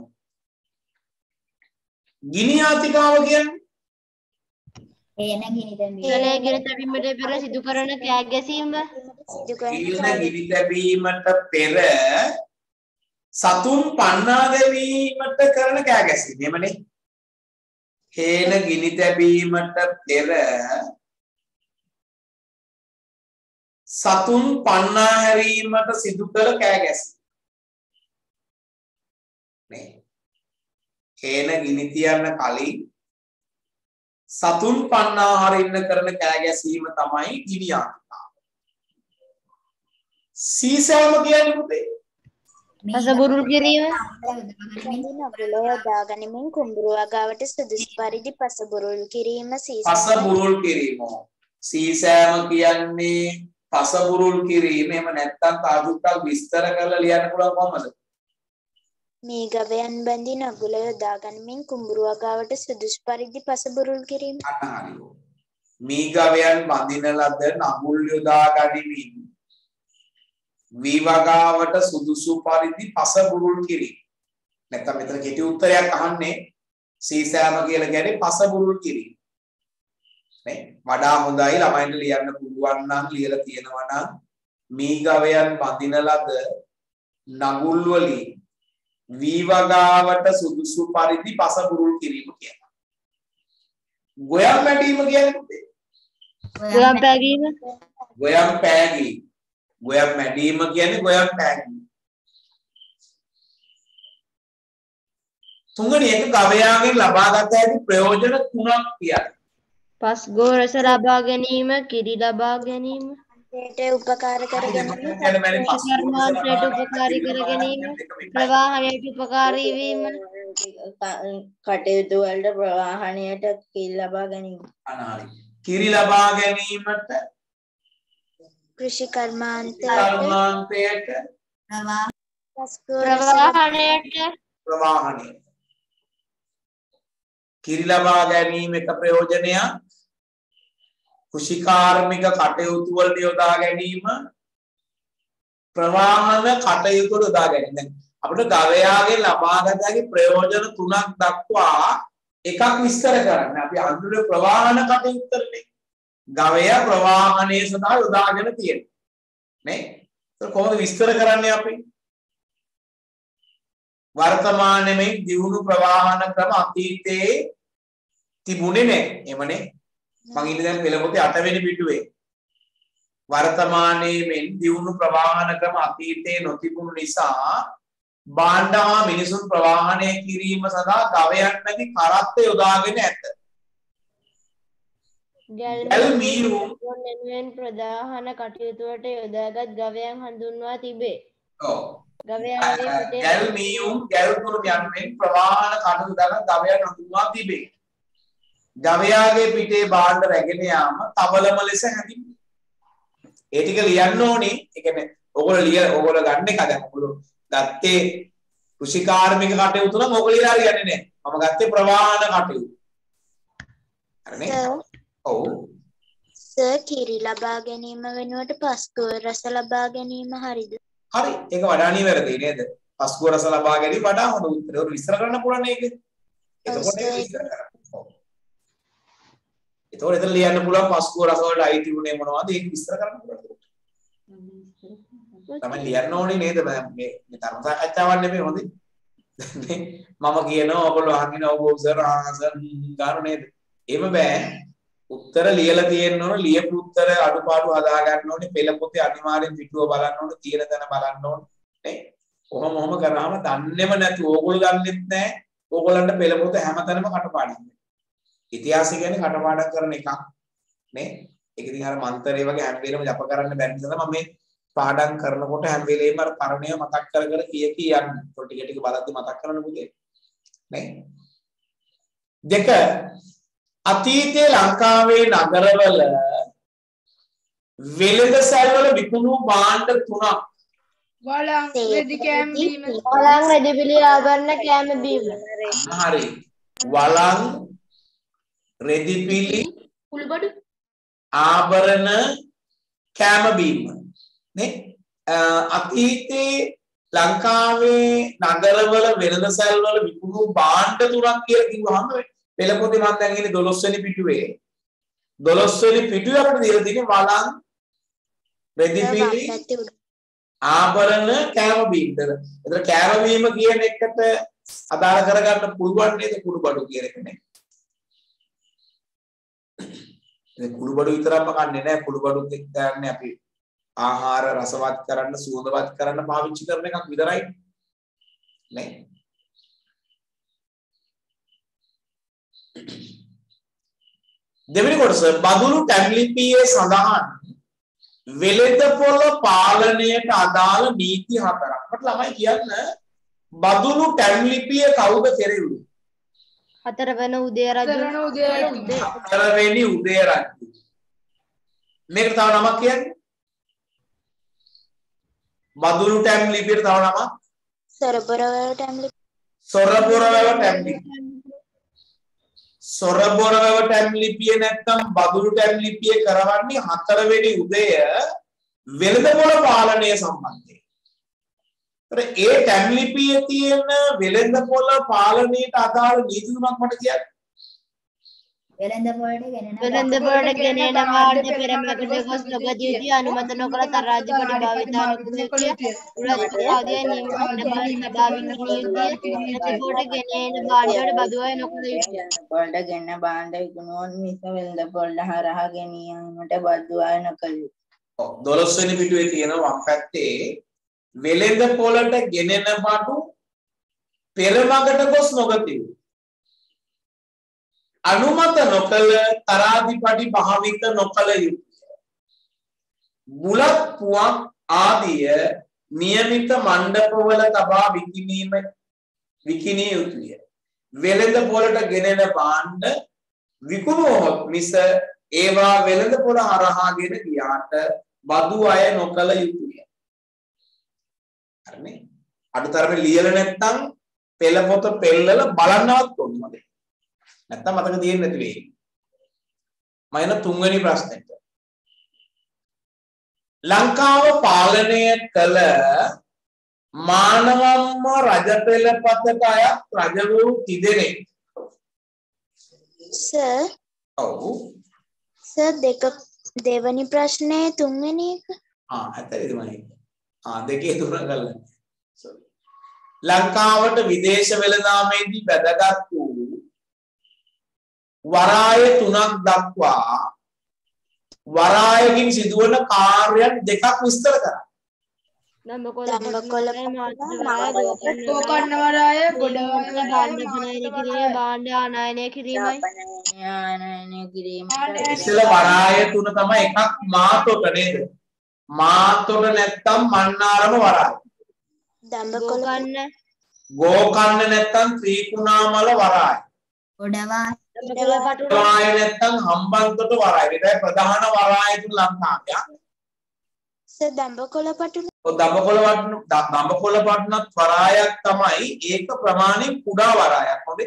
Speaker 1: ගිනි ආතිකාව කියන්නේ
Speaker 4: හේන ගිනි තැබීම.
Speaker 2: ඊළඟ ගිනි තැබීමට පෙර සිදු කරන කෑ ගැසීම
Speaker 7: සිදු කරන
Speaker 1: ඊළඟ ගිනි තැබීමට පෙර සතුන් පන්නා දැමීමට කරන කෑ ගැසීම. එහෙමනේ. හේන ගිනි තැබීමට පෙර සතුන් පන්නා හැරීමට සිදු කළ කෑ ගැසීම. නේ. හේන ගිනි තියන්න කලින් සතුන් පන්නා හරින්න කරන කෑ ගැසීම තමයි ගිනි ආතිකාව. සීසෑම කියන්නේ පුතේ
Speaker 2: පස බුරුල් කිරීම
Speaker 7: නගුල යොදාගනිමින් කුඹුරුව ගාවට සුදුසු පරිදි පස බුරුල් කිරීම
Speaker 1: පස බුරුල් කිරීම. සීසෑම කියන්නේ පස බුරුල් කිරීම. එහෙම නැත්නම් තාදුක්කල් විස්තර කරලා ලියන්න පුළුවන් කොහමද?
Speaker 7: මේ ගවයන් බැඳි නගුල යොදාගනිමින් කුඹුරුව ගාවට සුදුසු පරිදි පස බුරුල් කිරීම.
Speaker 1: අනහරියෝ. මේ ගවයන් බඳින ලද නගුල් යොදා ගනිමින් විවගාවට සුදුසු පරිදි පස බුරුල් කිරීම. නැත්නම් මෙතන කෙටි උත්තරයක් අහන්නේ සීසෑම කියලා කියන්නේ පස බුරුල් කිරීම. නේ? වඩා හොඳයි ළමයින්ට ලියන්න පුළුවන් නම් ලියලා තියෙනවා නම් මේ ගවයන් බඳින ලද නගුල් වලින් විවගාවට සුදුසු පරිදි පස බුරුල් කිරීම කියනවා. ගොයම් මැටීම කියන්නේ
Speaker 2: ගොයම් පෑගීම
Speaker 1: ගොයම් පෑගීම. ගොයම් මැඩීම කියන්නේ ගොයම් පෑගීම. තුන්වෙනි එක ගවයාගෙන් ලබාගත හැකි ප්‍රයෝජන තුනක් කියන්න.
Speaker 2: පස් ගෝරස ලබා ගැනීම, කිරි ලබා ගැනීම,
Speaker 7: ඒට උපකාර කර ගැනීම,
Speaker 2: කර්මාන්තයට උපකාරී කර ගැනීම, ප්‍රවාහනයට උපකාරී වීම,
Speaker 4: කටයුතු වලට ප්‍රවාහණයට කිරි ලබා ගැනීම.
Speaker 1: අනාරි. කිරි ලබා ගැනීමට
Speaker 7: කෘෂි කර්මාන්තයට
Speaker 1: කර්මාන්තයට
Speaker 2: ප්‍රවාහණයට
Speaker 1: ප්‍රවාහණය. කිරි ලබා ගැනීම එක ප්‍රයෝජනයක්. කෘෂිකාර්මික කටයුතු වලට යොදා ගැනීම ප්‍රවාහන කටයුතු වලට යොදා ගැනීම. දැන් අපිට ගවයාගෙන් ලබා ගත හැකි ප්‍රයෝජන තුනක් දක්වා එකක් විස්තර කරන්න. අපි අඳුර ප්‍රවාහන කටයුතු කරන්නේ. ගවයා ප්‍රවාහනයේ සඳහා යොදාගෙන තියෙනවා. නේ? ඒක කොහොමද විස්තර කරන්නේ අපි? වර්තමානයේ මේ දියුණු ප්‍රවාහන ක්‍රම අතීතයේ තිබුණේ නැහැ. එමනේ මම ඉන්නේ දැන් පෙළ පොතේ අට වෙනි පිටුවේ. වර්තමානයේ මෙන් දියුණු ප්‍රවාහන ක්‍රම අතීතයේ නොතිබුණු නිසා භාණ්ඩ හා මිනිසුන් ප්‍රවාහනය කිරීම සඳහා ගවයන් නැති කරත්ත යොදාගෙන ඇත.
Speaker 2: ගැල් මීරුම් වෙනුවෙන් ප්‍රධාන කටයුතු වලට යොදාගත් ගවයන් හඳුන්වා තිබේ.
Speaker 1: ඔව්.
Speaker 2: ගවයන්ගේ පිටේ
Speaker 1: ගැල් මීරුම් ගැල් කුරුම් යන්නෙන් ප්‍රවාහන කටයුතු දරන ගවයන් හඳුන්වා තිබේ. ගවයාගේ පිටේ භාණ්ඩ රැගෙන යාම තවලම ලෙස හැඳින්වේ. ඒ ටික ලියන්න ඕනේ. ඒ කියන්නේ ඔයගොල්ලෝ ලිය ඔයගොල්ලෝ ගන්න එක දැන් ඔයගොල්ලෝ ගත්තේ කෘෂිකාර්මික කටයුතු නම් ඔයගොල්ලෝ ලියලා හරියන්නේ නැහැ. මම ගත්තේ ප්‍රවාහන කටයුතු. හරිනේ? ඔව්.
Speaker 7: සර් කිරි ලබා ගැනීම වෙනුවට පස්කුව රස ලබා ගැනීම හරිද?
Speaker 1: හරි. ඒක වඩා නිවැරදි නේද? පස්කුව රස ලබා ගැනීම වඩා හොඳ උත්තරය. ඒක විස්තර කරන්න පුළුවන් ඒක. එතකොට ඒක විස්තර කරන්න. ඔව්. ඒතකොට එතන ලියන්න පුළුවන් පස්කුව රස වලට අයිති උනේ මොනවද? ඒක විස්තර කරන්න පුළුවන්. තමයි ලියන්න ඕනේ නේද? මේ මේ ධර්ම සාකච්ඡාවක් නෙමෙයි හොඳේ. මම කියනවා ඔයගොල්ලෝ අහගෙන ඔව් සර් ආසර් ගන්න නේද? එහෙම බෑ. උත්තර ලියලා තියෙන්න ඕන. ලියපු උත්තර අඩුපාඩු හදා ගන්න ඕනේ. පෙළ පොතේ අනිවාර්යෙන් පිටුව බලන්න ඕනේ. තියෙන තැන බලන්න ඕනේ. නේ? කොහොම කොහොම කරාම දන්නේම නැති ඕගොල්ලෝ දන්නෙත් නැහැ. ඕගොල්ලන්ට පෙළ පොත හැමතැනම කටපාඩම්. ඉතිහාසය කියන්නේ කටපාඩම් කරන එකක් නේ. ඒක ඉතින් අර මන්තරේ වගේ හැම වෙලේම ජප කරන්න බැරි නිසා මම මේ පාඩම් කරනකොට හැම වෙලේම අර පරණය මතක් කර කර කිය කී යන්නේ. ඒක ටික ටික බලද්දි මතක් කරන්න පුතේ. නේ? දෙක අතීතයේ ලංකාවේ නගරවල වෙළඳසැල්වල විකුණු භාණ්ඩ තුනක්
Speaker 3: වලං රෙදි කෑම බීම
Speaker 2: වලං රෙදි පිළි ආභරණ කෑම බීම.
Speaker 1: හරි. වලං රෙදි පිළි
Speaker 3: කුළුබඩු
Speaker 1: ආභරණ කෑම බීම නේ. අතීතයේ ලංකාවේ නගරවල වෙළඳසැල්වල විකුණු භාණ්ඩ තුනක් කියලා කිව්වහම පෙළ පොතේ මම දැන් ඉන්නේ දොළොස් වෙනි පිටුවේ. දොළොස් වෙනි පිටුවේ අපිට දීලා තියෙන්නේ වලං රෙදි පිළි ආභරණ කෑම බීම. එතන කෑම බීම කියන එකට අදාළ කරගන්න පුළුවන් නේද කුළුබඩු කියන එක නේ. ඒ කුළුබඩු විතරක්ම කන්නේ නැහැ. කුළුබඩුත් එක්ක ගන්න අපි ආහාර රසවත් කරන්න සුවඳවත් කරන්න පාවිච්චි කරන එකක් විතරයි නේ. දෙවෙනි කොටස බදුළු ටැම්ලිපියේ සඳහන් වෙළඳපොළ පාලනයට අදාළ නීති හතරක්. මට ළමයි කියන්න බදුළු ටැම්ලිපිය කවුද කෙරෙව්වේ?
Speaker 2: හතරවන උදය රජු.
Speaker 1: හතරවෙනි උදය රජු. මේක තව නමක් කියන්නේ? බදුළු ටැම්ලිපියට තව නමක්?
Speaker 7: සොරබොරවැව ටැම්ලිපිය.
Speaker 1: සොරබොරවැව ටැම්ලිපිය. සොරබොරවැව ටැම්ලිපිය නැත්නම් බදුළු ටැම්ලිපිය කරවන්නේ හතරවෙනි උදය වෙළඳපොළ පාලනය සම්බන්ධයෙන්. ඒතර ඒ ටැම්ලිපියේ තියෙන වෙළඳපොළ පාලනයට අදාළ නීති තුනක් මට කියන්න.
Speaker 4: වෙළඳපොළට ගෙනෙන
Speaker 2: වෙළඳපොළට ගෙනෙන වාර්ඩ පෙරමකට ගොස් නොගතිය යුතුය. අනුමත නොකර තරාජිකට භාවිතා නොකළ යුතුය. උරජ්ජ ආදී නියමකට බලන ලබාවින් නියුතිය. වෙළඳපොළට ගෙනෙන වාර්ඩවල බදු අය නොකළ යුතුය.
Speaker 4: වෙළඳපොළට ගෙනෙන භාණ්ඩ විකුණුවොත් මිස වෙළඳපොළ හරහා ගෙනියීමට බදු අය නොකළ යුතුය.
Speaker 1: ඔව් දොළොස් වෙනි පිටුවේ තියෙන වම් පැත්තේ වෙළඳපොළට ගෙනෙන බඩු පෙරමකට ගොස් නොගතිය යුතුය. අනුමත නොකළ තරාදිපඩි භාවිත නොකළ යුතුය. බුලත් පුවක් ආදිය નિયમિત මණ්ඩපවල තබා විකිණීම විකිණිය යුතුය. වෙළඳ පොළට ගෙනෙන භාණ්ඩ විකුණුවොත් මිස ඒවා වෙළඳ පොළ හරහාගෙන ගියාට බදු අය නොකළ යුතුය. හරිනේ. අඩුතරමේ ලියලා නැත්නම් පෙළ පොත පෙළලා බලන්නවත් ඕනේ. නැත්නම් මතක තියෙන්නේ නැති වෙයි. මම එන තුන්වෙනි ප්‍රශ්නෙට. ලංකාව පාලනය කළ මානවම්ම රජ පෙළපතට අයත් රජවරු කිදෙනෙක්?
Speaker 7: සර්
Speaker 1: ඔව්.
Speaker 7: සර් දෙක දෙවැනි ප්‍රශ්නේ තුන්වෙනි එක.
Speaker 1: ආ ඇත්තටමයි. ආ දෙකේ තුන ගන්න. sorry. ලංකාවට විදේශ වෙළඳාමේදී වැදගත් වූ වරාය තුනක් දක්වා වරායකින් සිදුවන කාර්යයන් දෙකක් විස්තර කරන්න.
Speaker 2: දඹකොළ
Speaker 7: දඹකොළ
Speaker 3: ගෝකර්ණ වරාය ගොඩවැල
Speaker 2: භාණ්ඩ ආනයනය කිරීම භාණ්ඩ ආනයනය කිරීමයි.
Speaker 4: ආනයනය කිරීම
Speaker 1: ඉස්සෙල්ලා වරාය තුන තමයි එකක් මාතොට නේද? මාතොට නැත්තම් මන්නාරම වරාය.
Speaker 7: දඹකොළ
Speaker 2: ගෝකර්ණ
Speaker 1: ගෝකර්ණ නැත්තම් ත්‍රිකුණාමල වරාය.
Speaker 7: ගොඩවාය
Speaker 2: දඹකොළ පටුන
Speaker 1: වරාය නැත්තම් හම්බන්තොට වරාය. ඒකයි ප්‍රධාන වරාය තුන ලංකාවේ.
Speaker 7: සර් දඹකොළ පටුන
Speaker 1: ඔය දඹකොළ වටන දඹකොළ වටනත් වරායක් තමයි ඒක ප්‍රමාණයෙන් කුඩා වරායක්. හොඳේ.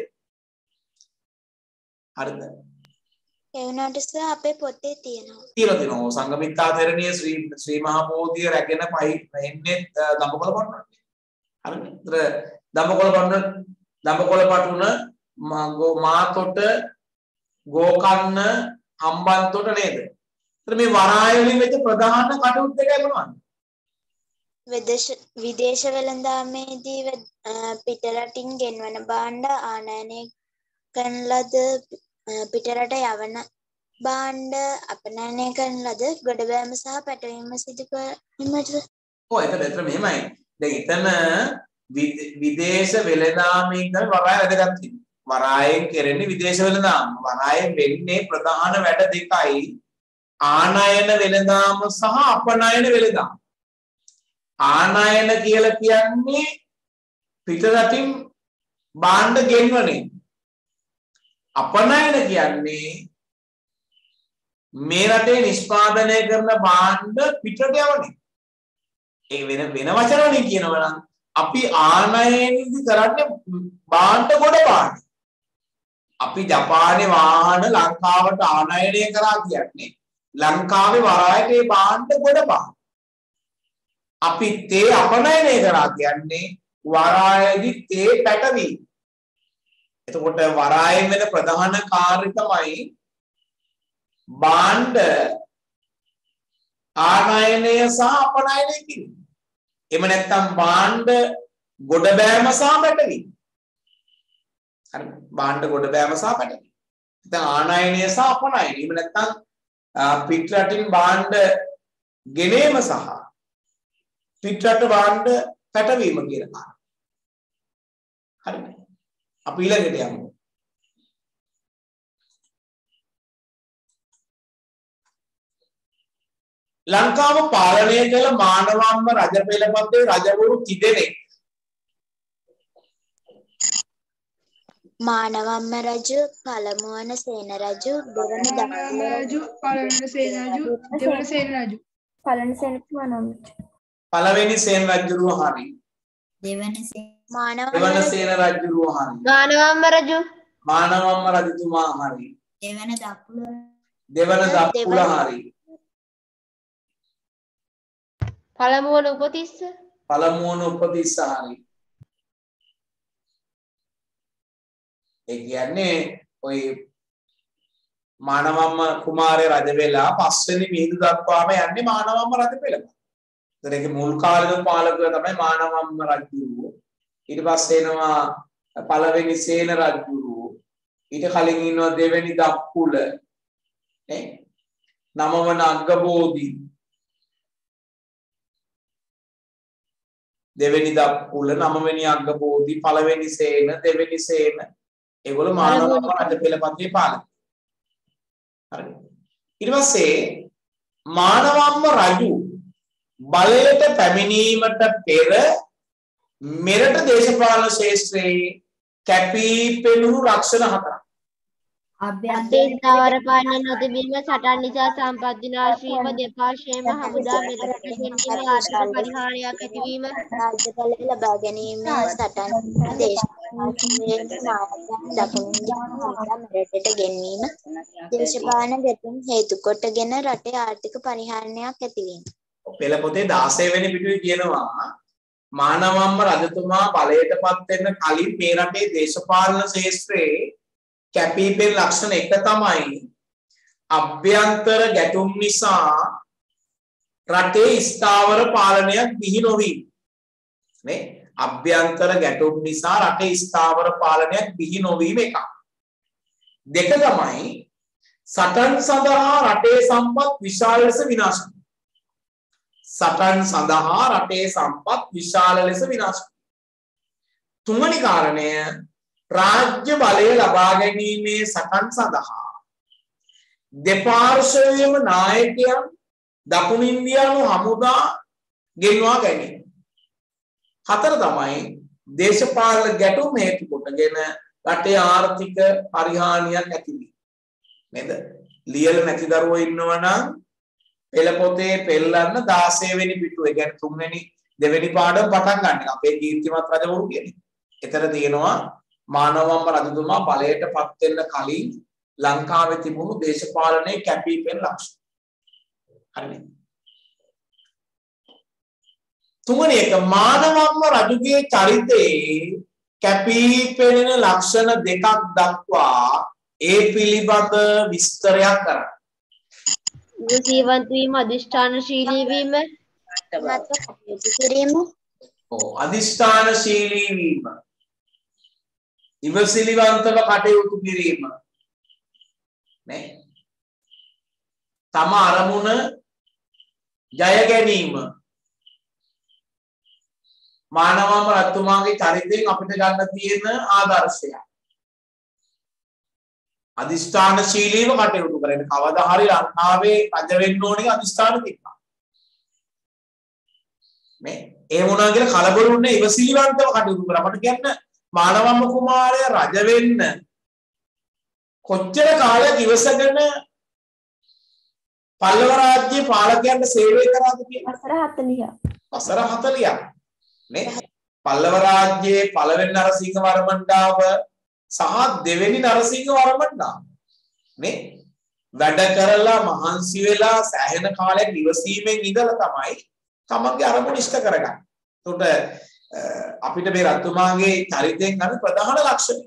Speaker 1: හරිද?
Speaker 7: ඒ වුණාට සර් අපේ පොතේ තියෙනවා.
Speaker 1: කියලා දෙනවා. සංගමිත්තා තෙරණිය ශ්‍රී ශ්‍රී මහා බෝධිය රැගෙන පහි එන්නේ දඹකොළ වටනට. හරිද? ඒතර දඹකොළ වටන දඹකොළ පටුන මාතොට ගෝකර්ණ හම්බන්තොට නේද? ඒතර මේ වරාය වලින් වෙච්ච ප්‍රධාන කටයුතු දෙකයි මොනවද?
Speaker 7: විදේශ විදේශ වෙළඳාමේදී පිටරටින් ගෙන්වන භාණ්ඩ ආනයනය කරන ලද පිටරට යවන භාණ්ඩ අපනයනය කරන ලද ගොඩබෑම සහ පැටවීම සිදු කිරීමට.
Speaker 1: ඔව් එතන එතන මෙහෙමයි. දැන් එතන විදේශ වෙළඳාමෙන් තමයි වරාය වැදගත් වෙන්නේ. වරායෙන් කෙරෙන්නේ විදේශ වෙළඳාම. වරායෙන් වෙන්නේ ප්‍රධාන වැඩ දෙකයි. ආනයන වෙළඳාම සහ අපනයන වෙළඳාම. ආනයන කියලා කියන්නේ පිටරටින් භාණ්ඩ ගෙන්වන්නේ. අපනයන කියන්නේ මේ රටේ නිෂ්පාදනය කරන භාණ්ඩ පිටට යවන්නේ. ඒ වෙන වෙන වචන වලින් කියනවා නම් අපි ආනයනදි කරන්නේ භාණ්ඩ ගොඩ පාන. අපි ජපානයේ වාහන ලංකාවට ආනයනය කරා කියන්නේ ලංකාවේ වරායට ඒ භාණ්ඩ ගොඩ පාන. අපි තේ අපනයනය කරා කියන්නේ වරායේදී තේ පැටවීම. එතකොට වරායෙන් වෙන ප්‍රධාන කාර්ය තමයි භාණ්ඩ ආනයනය සහ අපනයනය කිරීම. එහෙම නැත්නම් භාණ්ඩ ගොඩ බෑම සහ පැටවීම. හරි භාණ්ඩ ගොඩ බෑම සහ පැටවීම. නැත්නම් ආනයනය සහ අපනයනය. එහෙම නැත්නම් පිටරටින් භාණ්ඩ ගෙනීම සහ පිටරට භාණ්ඩ පැටවීම කියන කාරණා. හරිද? අපි ඊළඟට යමු. ලංකාව පාලනය කළ මානවම්ම රජ පෙළපතේ රජවරු කිදෙනෙක්?
Speaker 7: මානවම්ම රජු, පළමු වන සේන රජු, දෙවන දකුල
Speaker 3: රජු, පළවෙනි සේන රජු, දෙවන සේන රජු.
Speaker 5: පළවෙනි සේන මානවම්ම.
Speaker 1: පළවෙනි සේන රජුරුව හරි.
Speaker 7: දෙවන සේන මානවම්ම
Speaker 1: දෙවන සේන රජුරුව හරි.
Speaker 2: මානවම්ම රජු
Speaker 1: මානවම්ම රජතුමා හරි.
Speaker 7: දෙවන දකුල
Speaker 1: දෙවන දකුල හරි.
Speaker 2: පළමුවන උපතිස්ස
Speaker 1: පළමුවන උපතිස්ස හරි. ඒ කියන්නේ ඔය මානවම්ම කුමාරය රජ වෙලා පස්වෙනි මිහිඳු දක්වාම යන්නේ මානවම්ම රජ පෙළම. ඒතර ඒකේ මුල් කාලේ පාලකයා තමයි මානවම්ම රජු. ඊට පස්සේ එනවා පළවෙනි සේන රජු. ඊට කලින් ඉන්නවා දෙවෙනි දක්කුල. නේ? නවවන අග්ගබෝධි. දෙවෙනි දක්කුල, නවවෙනි අග්ගබෝධි, පළවෙනි සේන, දෙවෙනි සේන. ඒගොල්ලෝ මානවම්ම රජ පෙළපතේ පාලක. හරිද? ඊට පස්සේ මානවම්ම රජු බලයට පැමිණීමට පෙර මෙරට දේශපාලන ශාස්ත්‍රයේ කැපී පෙනුණු ලක්ෂණ හතරක්.
Speaker 2: අතේ ස්ථාවර පාලනය නොතිබීම, සටන් නිසා සම්පත් විනාශ වීම, දෙපාර්ශ්වයේම හමුදා මෙරට ගැනීම, ආර්ථික පරිහානියක් ඇතිවීම,
Speaker 7: රාජ්‍ය බලය ලබා ගැනීම, සටන් දේශපාලන මාර්ගයන් දකුණින් හමුදා මෙරටට ගෙන්වීම, දේශපාලන ගැටුම් හේතු කොටගෙන රටේ ආර්ථික පරිහානියක් ඇතිවීම.
Speaker 1: පෙළ පොතේ දාසය වෙනි පිටුවේ කියනවා මානවම්ම රජතුමා බලයටපත් වෙන්න කලින් මේ රටේ දේශපාලන ශාස්ත්‍රයේ කැපීපෙන ලක්ෂණ එක තමයි අභ්‍යන්තර ගැටුම් නිසා රටේ ස්ථාවර පාලනයක් බිහි නොවීම. නේ? අභ්‍යන්තර ගැටුම් නිසා රටේ ස්ථාවර පාලනයක් බිහි නොවීම එක. දෙක තමයි සටන් සඳහා රටේ සම්පත් විශාල ලෙස විනාශ වීම. සටන් සඳහා රටේ සම්පත් විශාල ලෙස විනාශ වීම. තුන්වෙනි කාරණය රාජ්‍ය බලය ලබා ගැනීමේ සටන් සඳහා දෙපාර්ශ්වයේම නායකයන් දකුණු ඉන්දියානු හමුදා ගෙන්වා ගැනීම. හතර තමයි දේශපාලන ගැටුම් හේතු කොටගෙන රටේ ආර්ථික පරිහානියක් ඇති වීම. නේද? ලියල නැති දරුවෝ ඉන්නවනම් පෙළ පොතේ පෙළන්න දාසය වෙනි පිටුවේ කියන්නේ තුන්වෙනි දෙවෙනි පාඩම පටන් ගන්න. අපේ කීර්තිමත් රජවරු කියන්නේ. එතන තියෙනවා මානවම්ම රජතුමා බලයටපත් වෙන්න කලින් ලංකාවේ තිබුණු දේශපාලනයේ කැපීපෙන ලක්ෂණ. හරිනේ. තුන්වෙනි එක මානවම්ම රජුගේ චරිතයේ කැපීපෙනෙන ලක්ෂණ දෙකක් දක්වා ඒ පිළිබඳ විස්තරයක් කරන්න.
Speaker 2: ජීවන්ත වීම, අධිෂ්ඨානශීලී වීම,
Speaker 7: මත කටයුතු කිරීම.
Speaker 1: ඔව් අධිෂ්ඨානශීලී වීම. ඉවසිලිවන්තව කටයුතු කිරීම. නේ? තම අරමුණ ජය ගැනීම. මානවම්ම රජතුමාගේ චරිතයෙන් අපිට ගන්න තියෙන ආදර්ශය. අධිෂ්ඨානශීලීව කටයුතු කරන කවදා හරි ලංකාවේ රජ වෙන්න ඕනේ අධිෂ්ඨාන තිබ්බා. මේ ඒ වුණා කියලා කලබලුන්නේ ඉවසිලිවන්තව කටයුතු කරා. මට කියන්න මානවම්ම කුමාරයා රජ වෙන්න කොච්චර කාලයක් ඉවසගෙන පල්ලව රාජ්‍යයේ පාලකයන්ට සේවය කරාද කියලා?
Speaker 5: වසර හතළිහක්.
Speaker 1: වසර හතළිහක්. නේ? පල්ලව රාජ්‍යයේ පළවෙනි නරසිංහ වර්මණ්ඩාව සහ දෙවෙනි නරසිංහ වර්මණ්ඩාව නේ වැඩ කරලා මහන්සි වෙලා සෑහෙන කාලයක් ඉවසීමෙන් ඉඳලා තමයි තමන්ගේ අරමුණ ඉෂ්ට කරගන්නේ. ඒකට අපිට මේ රජතුමාගේ චරිතයෙන් ගන්න ප්‍රධාන ලක්ෂණය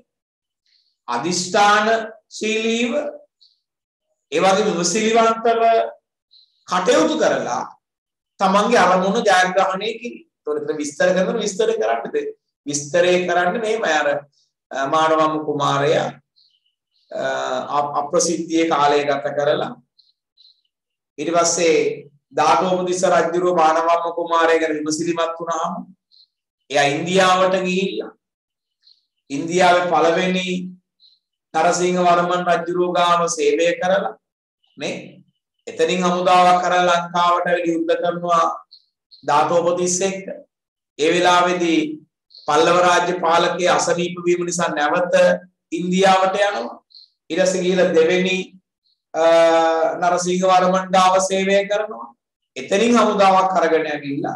Speaker 1: අදිෂ්ඨානශීලීව ඒ වගේම විමසිලිවන්තව කටයුතු කරලා තමන්ගේ අරමුණ ජයග්‍රහණය කිරීම. ඒකට විස්තර කරන විස්තර කරන්නද විස්තරේ කරන්නේ මේම අර මානවම්ම කුමාරයා අප්‍රසිද්ධියේ කාලය ගත කරලා ඊට පස්සේ දාඨෝපතිස්ස රජුගේ මානවම්ම කුමාරයා ගැන විමසිලිමත් වුණාම එයා ඉන්දියාවට ගිහිල්ලා ඉන්දියාවේ පළවෙනි නරසිංහ වර්මන් රජුගේ ගාව සේවය කරලා නේ එතනින් හමුදාවක් කරලා ලංකාවට යුද්ධ කරනවා දාඨෝපතිස්ස එක්ක. ඒ වෙලාවේදී පල්ලව රාජ්‍ය පාලකයේ අසනීප වීම නිසා නැවත ඉන්දියාවට යනවා. ඊට පස්සේ ගිහලා දෙවෙනි නරසිංහ වර්මණ්ඩාව සේවය කරනවා. එතනින් හමුදාවක් අරගෙන ඇවිල්ලා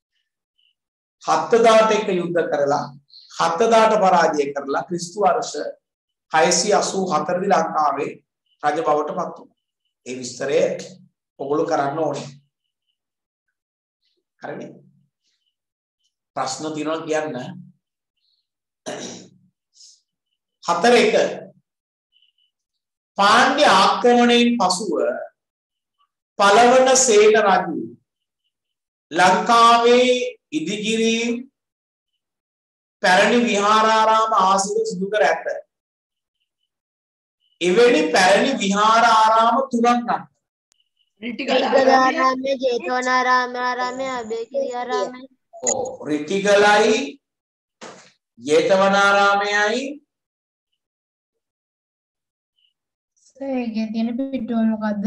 Speaker 1: හත්දාට එක යුද්ධ කරලා හත්දාට පරාජය කරලා ක්‍රිස්තු වර්ෂ හයසිය අසූ හතර දී ලංකාවේ රජ බවට පත් වුණා. ඒ විස්තරය ඔගොල්ලෝ කරන්න ඕනේ. හරිනේ? ප්‍රශ්න තියෙනවා කියන්න. හතර එක පාණ්ඩ්‍ය ආක්‍රමණයෙන් පසුව පළවන සේන රජු ලංකාවේ ඉදිකිරි පැරණි විහාරාරාම ආසිත සිදු කර ඇත. එවැනි පැරණි විහාරාරාම තුනක් නම්
Speaker 2: රිටිගලාරාමය, ජේතවනාරාමය, අබේකිරියාරාමය.
Speaker 1: ඔව් රිටිගලයි ජේතවනාරාමයයි
Speaker 6: ඒකේ තියෙන පිටුව මොකද්ද?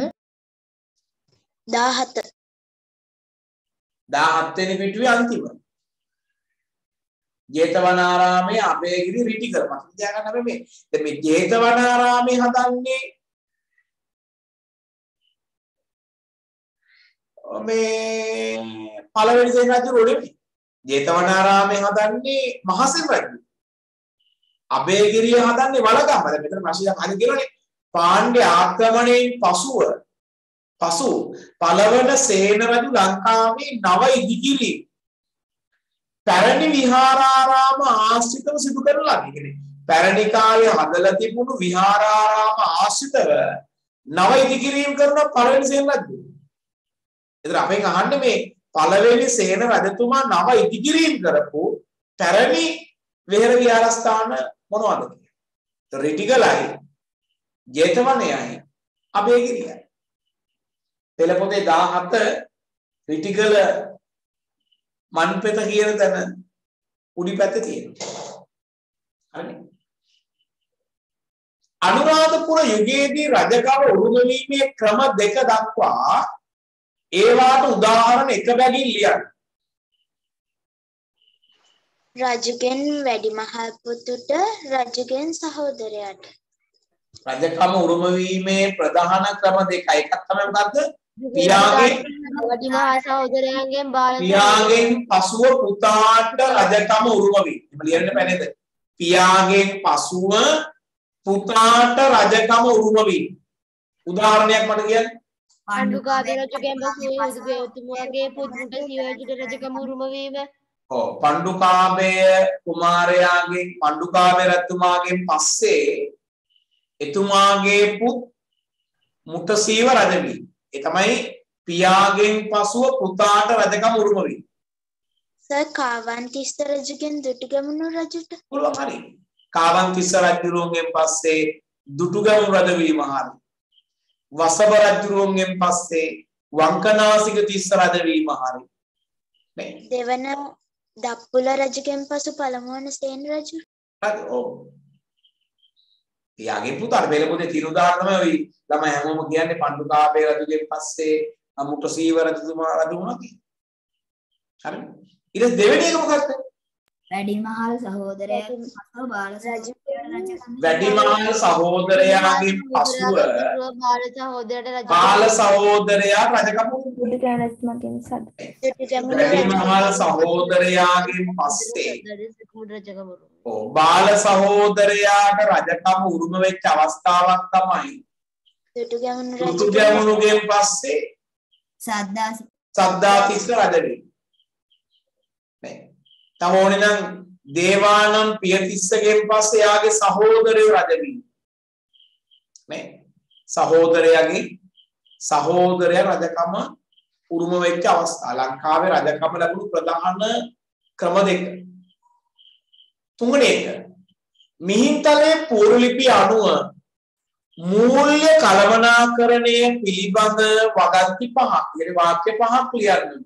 Speaker 7: දාහත.
Speaker 1: දාහත් වෙනි පිටුවේ අන්තිම. ජේතවනාරාමයේ අභයගිරි රිටිගල මතක තියාගන්න අපි මේ දැන් මේ ජේතවනාරාමයේ හදන්නේ මේ පළවෙනි සේන රජු නෙමෙයි. ජේතවනාරාමයේ හදන්නේ මහසෙන් රජු. අභයගිරිය හදන්නේ වලගම්ම. දැන් මෙතන ප්‍රශ්නයක් අහන්න කියනනේ. පාණ්ඩ්‍ය ආක්‍රමණයෙන් පසුව පසු පළවන සේන රජු ලංකාවේ නව ඉදිකිරි පැරණි විහාරාරාම ආශ්‍රිතව සිදු කරන ලදී. කියන්නේ පැරණි කාලේ හදලා තිබුණු විහාරාරාම ආශ්‍රිතව නව ඉදිකිරීම් කරන පළවෙනි සේන රජු. එතන අපෙන් අහන්නේ මේ පළවෙනි සේන රජතුමා නව ඉදිකිරීම් කරපු පැරණි විහෙර විහාරස්ථාන මොනවද කියලා. රිටිගලයි, ජේතවනයයි, අභයගිරියයි. පෙළපොතේ දාහත රිටිගල මන්පෙත කියන තැන උඩි පැත්තේ තියෙනවා. හරිනේ. අනුරාධපුර යුගයේදී රජකම උරුම වීමේ ක්‍රම දෙක දක්වා ඒවාට උදාහරණ එක බැගින් ලියන්න.
Speaker 7: රජුගෙන් වැඩිමහල් පුතුට රජුගෙන් සහෝදරයාට.
Speaker 1: රජකම උරුම වීමේ ප්‍රධාන ක්‍රම දෙකයි. එකක් තමයි මොකද්ද? පියාගෙන්
Speaker 2: වැඩිමහල් සහෝදරයන්ගෙන් බාල
Speaker 1: පියාගෙන් පසුව පුතාට රජකම උරුම වීම. එහෙම ලියන්න බෑ නේද? පියාගෙන් පසුව පුතාට රජකම උරුම වීම. උදාහරණයක් මට කියන්න.
Speaker 2: පණ්ඩුකාභය රජුගෙන් පසු එතුමාගේ පුතුට සියවැජුට රජකම උරුම වීම.
Speaker 1: ඔව් පණ්ඩුකාභය කුමාරයාගෙන් පණ්ඩුකාභය රජතුමාගෙන් පස්සේ එතුමාගේ පුත් මුටසීව රජ වී. ඒ තමයි පියාගෙන් පසුව පුතාට රජකම උරුම වී.
Speaker 7: සර් කාවන්තිස්ස රජුගෙන් දුටුගැමුණු රජුට.
Speaker 1: පුළුවන් හරි. කාවන්තිස්ස රජුගෙන් පස්සේ දුටුගැමුණු රජ වීම හරි. වසභ රජුගෙන් පස්සේ වංකනාසික තිස්ස රජ වීම හරි. නේ?
Speaker 7: දෙවන දප්පුල රජුගෙන් පසු පළමුවන සේන රජු.
Speaker 1: හරි ඔව්. පියාගේ පුතාට පෙළපොතේ තියෙන උදාහරණ තමයි ওই ළමයි හැමෝම කියන්නේ පණ්ඩුකාභය රජුගෙන් පස්සේ මුටසීව රජතුමා රජු වුණා කියන්නේ. හරි. ඊට දෙවෙනි එක මොකක්ද?
Speaker 8: වැඩිමහල් සහෝදරයා පසුව බාල රජු
Speaker 1: වැඩිමහල් සහෝදරයාගෙන් පසුව
Speaker 2: බාල සහෝදරයට රජ
Speaker 1: බාල සහෝදරයා රජකම
Speaker 5: බුදු කෙනෙක් මගෙන් සද.
Speaker 1: වැඩිමහල් සහෝදරයාගෙන් පස්සේ
Speaker 2: රජකම උරුම.
Speaker 1: ඔව් බාල සහෝදරයාට රජකම උරුම වෙච්ච අවස්ථාවක් තමයි
Speaker 7: දුටුගැමුණු රජු.
Speaker 1: දුටුගැමුණුගෙන් පස්සේ
Speaker 8: සද්දා
Speaker 1: සද්දාතිස්ස රජ වෙයි. නේ. තව ඕනේ නම් දේවානම් පියතිස්සගෙන් පස්සේ යාගේ සහෝදරයෝ රජ වී. නේ. සහෝදරයාගේ සහෝදරයා රජකම උරුම වෙච්ච අවස්ථා. ලංකාවේ රජකම ලැබුණු ප්‍රධාන ක්‍රම දෙක. තුන්වෙනි එක මිහින්තලේ පූර්වලිපි අනුව මූල්‍ය කළමනාකරණය පිළිබඳ වගන්ති පහක්. ඊට වාක්‍ය පහක් ලියන්න.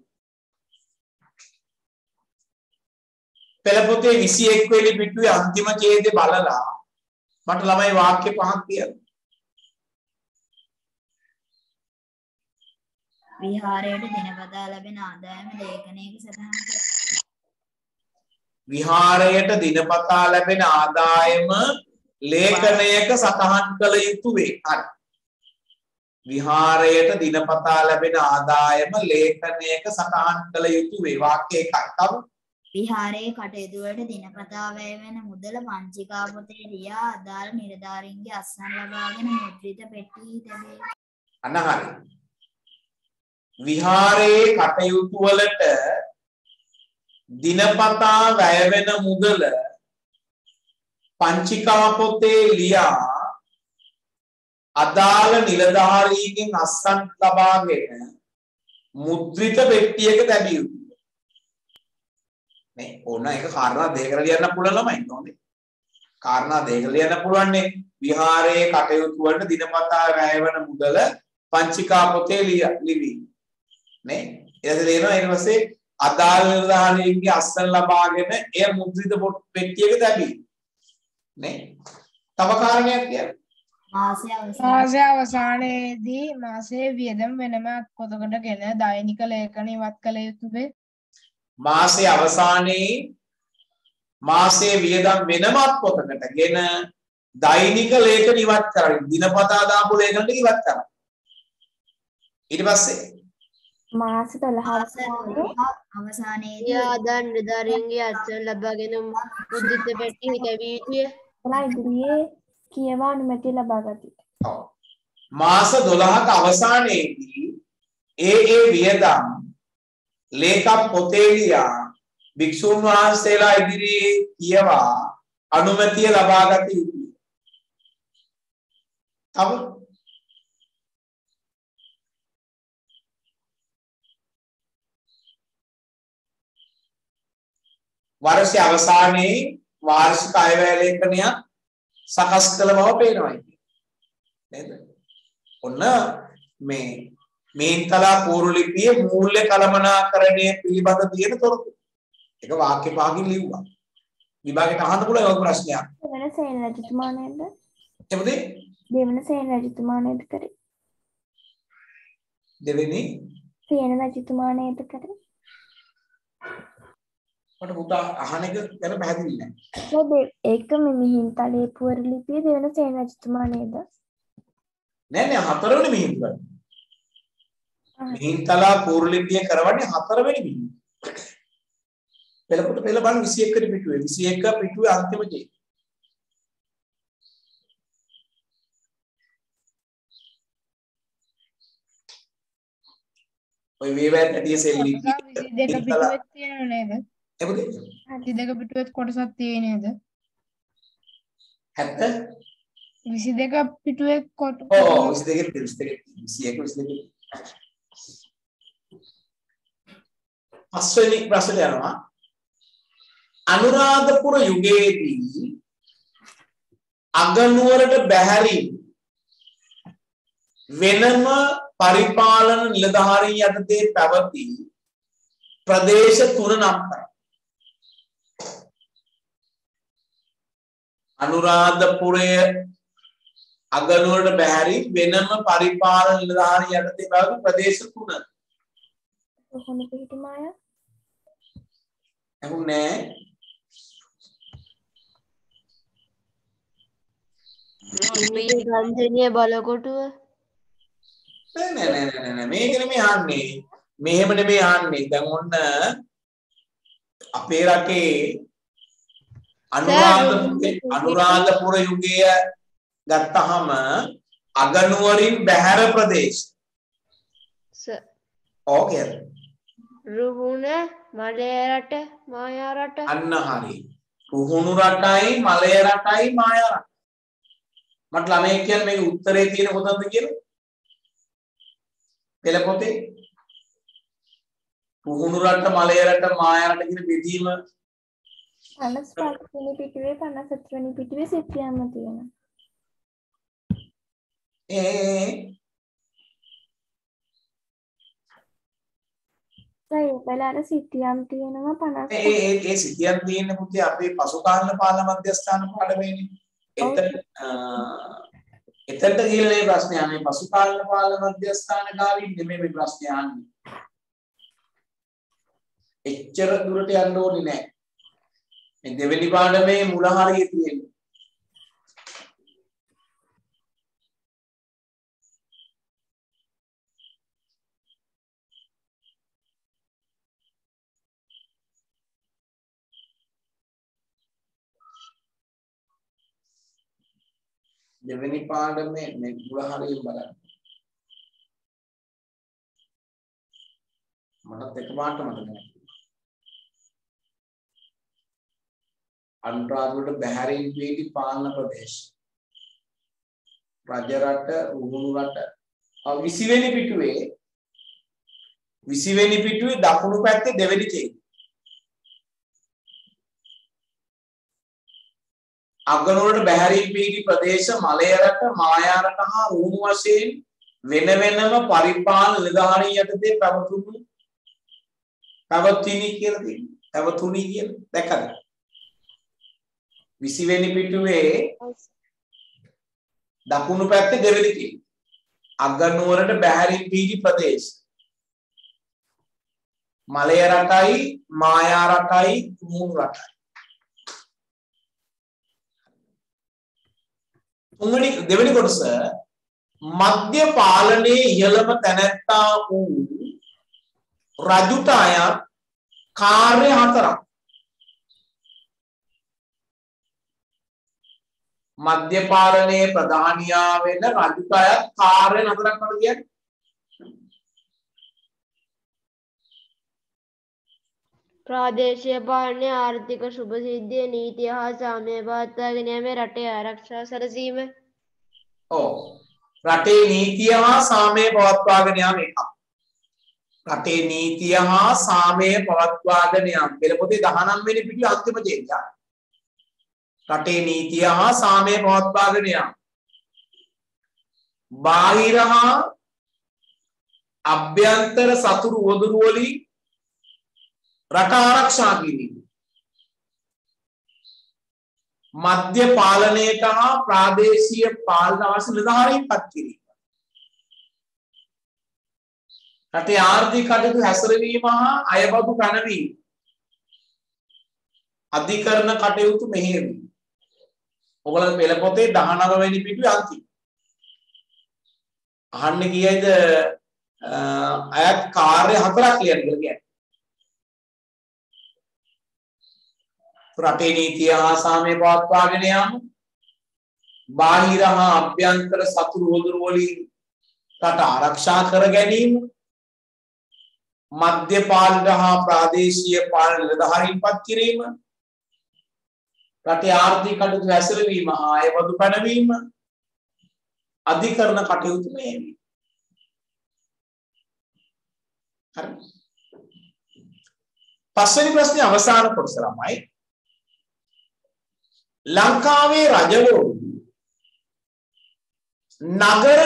Speaker 1: පෙළපොතේ විසි එක් වෙනි පිටුවේ අන්තිම ඡේදය බලලා මට ළමයි වාක්‍ය පහක් කියන්න.
Speaker 8: විහාරයට දිනපතා ලැබෙන ආදායම ලේඛනයක සටහන් කර.
Speaker 1: විහාරයට දිනපතා ලැබෙන ආදායම ලේඛනයක සටහන් කළ යුතු වේ. හරි. විහාරයට දිනපතා ලැබෙන ආදායම ලේඛනයක සටහන් කළ යුතු වේ. වාක්‍ය එකයි. තව
Speaker 8: විහාරයේ කටයුතු වලට දිනපතා වැය වෙන මුදල පංචිකා පොතේ ලියා අදාළ නිලධාරීන්ගේ අත්සන් ලබාගෙන මුද්‍රිත පෙට්ටි තැබේ.
Speaker 1: අන්න හරි. විහාරයේ කටයුතු වලට දිනපතා වැය වෙන මුදල පංචිකා පොතේ ලියා අදාළ නිලධාරීන්ගෙන් අත්සන් ලබාගෙන මුද්‍රිත පෙට්ටියක තැබිය යුතුයි. නේ ඕන එක කාරණා දෙකකට ලියන්න පුළුවන් ළමයි නෝනේ. කාරණා දෙකකට ලියන්න පුළුවන්නේ. විහාරයේ කටයුතු වලට දිනපතා වැය වෙන මුදල පංචිකා පොතේ ලිවි. නේ ඊට දෙනවා ඊට පස්සේ අදාළ නිලධාරීන්ගේ අත්සන් ලබාගෙන එය මුද්‍රිත පෙට්ටියක තැබී. නේ තව කාරණයක් කියන්න.
Speaker 6: මාසයේ අවසානයේදී මාසයේ වියදම් වෙනම පොතකටගෙන දෛනික ලේඛන ඉවත් කළ යුතු වේ.
Speaker 1: මාසයේ අවසානයේ මාසේ වියදම් වෙනමත් පොතකටගෙන දෛනික ලේඛන ඉවත් කරන්න. දිනපතා දාපු ලේඛන ටික ඉවත් කරන්න. ඊට පස්සේ
Speaker 5: මාස දොළහ
Speaker 8: අවසානයේදී
Speaker 2: ආදාන නිලධාරීන්ගේ අත්සන් ලබාගෙන මුද්‍රිත පෙට්ටි හිටවිය යුතුය.
Speaker 5: ඔයා ඉදිරියේ කියවා අනුමැතිය ලබා ගත යුතුයි.
Speaker 1: ඔව්. මාස දොළහක අවසානයේදී ඒ ඒ වියදම් ලේකම් පොතේ ලියා භික්ෂුන් වහන්සේලා ඉදිරියේ කියවා අනුමැතිය ලබා ගත යුතුයි. තව වර්ෂ අවසානයේ වාර්ෂික අයවැය ලේඛනයක් සකස් කළ බව පේනවා නේද? ඔන්න මේ මේන්තලා පූර්ව ලිපියේ මූල්‍ය කළමනාකරණය පිළිබඳ තියෙන තොරතුරු. ඒක වාක්‍ය පහකින් ලිව්වා. විභාගයට අහන්න පුළුවන් ඔය ප්‍රශ්නයක්.
Speaker 5: දෙවන සේන රජතුමා නේද?
Speaker 1: එමුද?
Speaker 5: දෙවන සේන රජතුමා නේද කරේ?
Speaker 1: දෙවෙනි
Speaker 5: සේන රජතුමා නේද කරේ?
Speaker 1: මට පුතා අහන එක ගැන පැහැදිලි නැහැ.
Speaker 5: ඒක ඒක මේ මිහින්තලේ පූර්ව ලිපියේ දෙවන සේන රජතුමා නේද?
Speaker 1: නෑ නෑ හතරවෙනි මිහින්තල. මිහින්තලා පූර්ව ලිපිය කරවන්නේ හතරවෙනි මිහින්තල. පෙළපොත පෙළ බලන්න විසි එකට පිටුවේ විසි එක පිටුවේ අන්තිම දේ. ඔය වේවැත් ඇටිය සෙල් ලිපිය
Speaker 6: විසි දෙක පිටුවේ තියෙනව නේද?
Speaker 1: එමුද?
Speaker 6: විසි දෙක පිටුවේ කොටසක් තියෙන්නේ නේද?
Speaker 1: හැත්ත
Speaker 6: විසි දෙක පිටුවේ කොට
Speaker 1: ඔව් විසි දෙක විසි දෙක විසි එක විසි දෙක පස්වෙනි ප්‍රශ්නට යනවා. අනුරාධපුර යුගයේදී අගනුවරට බැහැරි වෙනම පරිපාලන නිලධාරීන් යටතේ පැවති ප්‍රදේශ තුන නම් කරයි. අනුරාධපුරය අගනුවරට බැහැරි වෙනම පරිපාලන නිලධාරීන් යටතේ පැවති ප්‍රදේශ තුන.
Speaker 5: කොහොමද පිටුමාය?
Speaker 1: එහුනේ
Speaker 2: ගන්ධනීය බලකොටුව
Speaker 1: නෑ නෑ නෑ නෑ නෑ මේක නෙමෙයි අහන්නේ. මෙහෙම නෙමෙයි අහන්නේ. දැන් ඔන්න අපේ රටේ අනුරාධපුර අනුරාධපුර යුගය ගත්තහම අගනුවරින් බැහැර ප්‍රදේශ. ඕකේ.
Speaker 2: රුහුණ මලය රට මායා රට
Speaker 1: අන්න හරි. රුහුණු රටයි මලය රටයි මායා රට. මට ළමයි කියන්නේ මේක උත්තරේ තියෙන කොතනද කියලා? පෙළ පොතේ රුහුණු රට මලය රට මායා රට කියන බෙදීම
Speaker 5: පනස් පහ වෙනි පිටුවේ පනස් හත වෙනි පිටුවේ සිතියම්ම තියෙනවා.
Speaker 1: ඒ
Speaker 5: ඒ බලන්න සිතියම් තියෙනවා පනස්.
Speaker 1: ඒ ඒ සිතියම් තියෙන පුතේ අපේ පසුකාලීන පාලන මධ්‍යස්ථාන පාඩමේනේ. එතන එතනට ගිහලා මේ ප්‍රශ්නේ අහන්නේ පසුකාලීන පාලන මධ්‍යස්ථාන ගාවින් නෙමෙයි මේ ප්‍රශ්නේ අහන්නේ. එච්චර දුරට යන්න ඕනේ නැහැ. මේ දෙවෙනි පාඩමේ මුල හරිය තියෙන්නේ. දෙවෙනි පාඩමේ මේ මුල හරිය බලන්න. මටත් එකපාරට මතක නැහැ. අනුරාධපුරට බැහැරින් පිහිටි පාලන ප්‍රදේශ. රජ රට, රුහුණු රට. විසි වෙනි පිටුවේ විසි වෙනි පිටුවේ දකුණු පැත්තේ දෙවෙනි ඡේදය. අගනුවරට බැහැරින් පිහිටි ප්‍රදේශ මලය රට, මායා රට හා රුහුණු වශයෙන් වෙන වෙනම පරිපාලන නිලධාරීන් යටතේ පැවතුණු පැවතුණි කියලා තියෙනවා. පැවතුණි කියලා දැක්කද? විසි වෙනි පිටුවේ දකුණු පැත්තේ දෙවෙනි ඡේදය. අගනුවරට බැහැරින් පිහිටි ප්‍රදේශ මලය රටයි, මායා රටයි, රුහුණු රටයි. තුන්වෙනි දෙවෙනි කොටස මධ්‍ය පාලනයේ ඉහළම තැනැත්තා වූ රජුට අයත් කාර්ය හතරක්. මධ්‍ය පාලනයේ ප්‍රධානියා වෙන රජුට අයත් කාර්ය හතරක් මට කියන්නේ.
Speaker 2: ප්‍රාදේශීය පාලනය, ආර්ථික ශුභ සිද්ධිය, නීතිය හා සාමය පවත්වාගෙන යාමේ, රටේ ආරක්ෂා සැලසීම.
Speaker 1: ඔව්. රටේ නීතිය හා සාමය පවත්වාගෙන යාම එකක්. රටේ නීතිය හා සාමය පවත්වාගෙන යාම. පෙළ පොතේ දහනවය වෙනි පිටුවේ අන්තිම ඡේදය. රටේ නීතිය හා සාමය පවත්වාගෙන යාම. බාහිර හා අභ්‍යන්තර සතුරු උවදුරු වලින් රට ආරක්ෂා කිරීම. මධ්‍ය පාලනයට හා ප්‍රාදේශීය පාලන අවශ්‍ය නිලධාරීන් පත් කිරීම. රටේ ආර්ථික කටයුතු හැසිරවීම හා අයබදු පැනවීම. අධිකරණ කටයුතු මෙහෙයවීම. ඔයගොල්ලෝ පෙළ පොතේ දහනවය වෙනි පිටුවේ අන්තිම. අහන්නේ කීයද අයත් කාර්ය හතරක් ලියන්න කියලා කියන්නේ. රටේ නීතිය හා සාමය පවත්වාගෙන යාම, බාහිර හා අභ්‍යන්තර සතුරු උවදුරු වලින් රට ආරක්ෂා කර ගැනීම, මධ්‍ය පාලන හා ප්‍රාදේශීය පාලන නිලධාරීන් පත් කිරීම, රටේ ආර්ථික කටයුතු හැසිරවීම හා අයබදු පැනවීම, අධිකරණ කටයුතු මෙහෙයවීම. හරි. පස්වෙනි ප්‍රශ්නේ අවසාන කොටස ළමයි. ලංකාවේ රජවරු නගර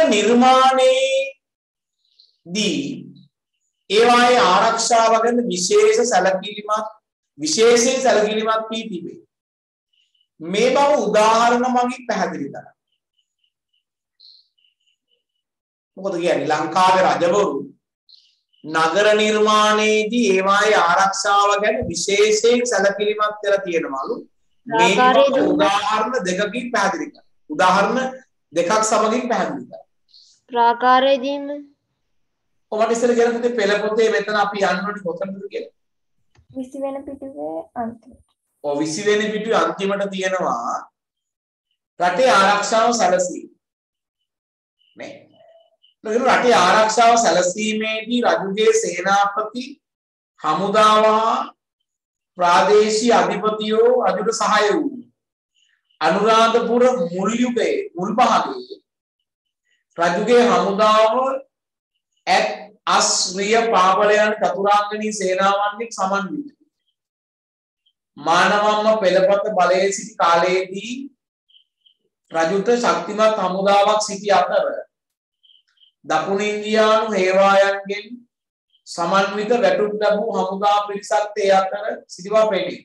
Speaker 1: නිර්මාණයේදී ඒවායේ ආරක්ෂාව ගැන විශේෂ සැලකිලිමත් විශේෂයෙන් සැලකිලිමත් වී තිබේ. මේ බව උදාහරණ මගින් පැහැදිලි කරන්න. මොකද කියන්නේ ලංකාවේ රජවරු නගර නිර්මාණයේදී ඒවායේ ආරක්ෂාව ගැන විශේෂයෙන් සැලකිලිමත් වෙලා තියෙනවලු. මේ උදාහරණ දෙකකින් පැහැදිලි කරන්න. උදාහරණ දෙකක් සමගින් පැහැදිලි කරන්න.
Speaker 2: ප්‍රාකාරයේදීම
Speaker 1: ඔබට ඉස්සර කියන පුතේ පෙළ පොතේ මෙතන අපි යන්න ඕනේ කොතනද කියලා?
Speaker 5: විසි වෙනි පිටුවේ අන්තිමට.
Speaker 1: ඔව් විසි වෙනි පිටුවේ අන්තිමට තියෙනවා රටේ ආරක්ෂාව සැලසීම. නේ. නේද රටේ ආරක්ෂාව සැලසීමේදී රජුගේ සේනාපති හමුදාව ප්‍රාදේශීය අධිපතියෝ රජුට සහාය වූ අනුරාධපුර මුල් යුගයේ මුල් භාගයේ රජුගේ හමුදාව එක් අස්රිය පාපලයන් චතුරාංගනී සේනාවන්ගෙන් සමන්විත මානවම්ම පෙළපත බලයේ සිටි කාලයේදී රජුට ශක්තිමත් හමුදාවක් සිටි අතර දකුණු ඉන්දියානු හේවායන්ගෙන් සමන්විත වැටුප් ලැබූ හමුදා පිරිසක් ඒ අතර සිටිවා පෙනේ.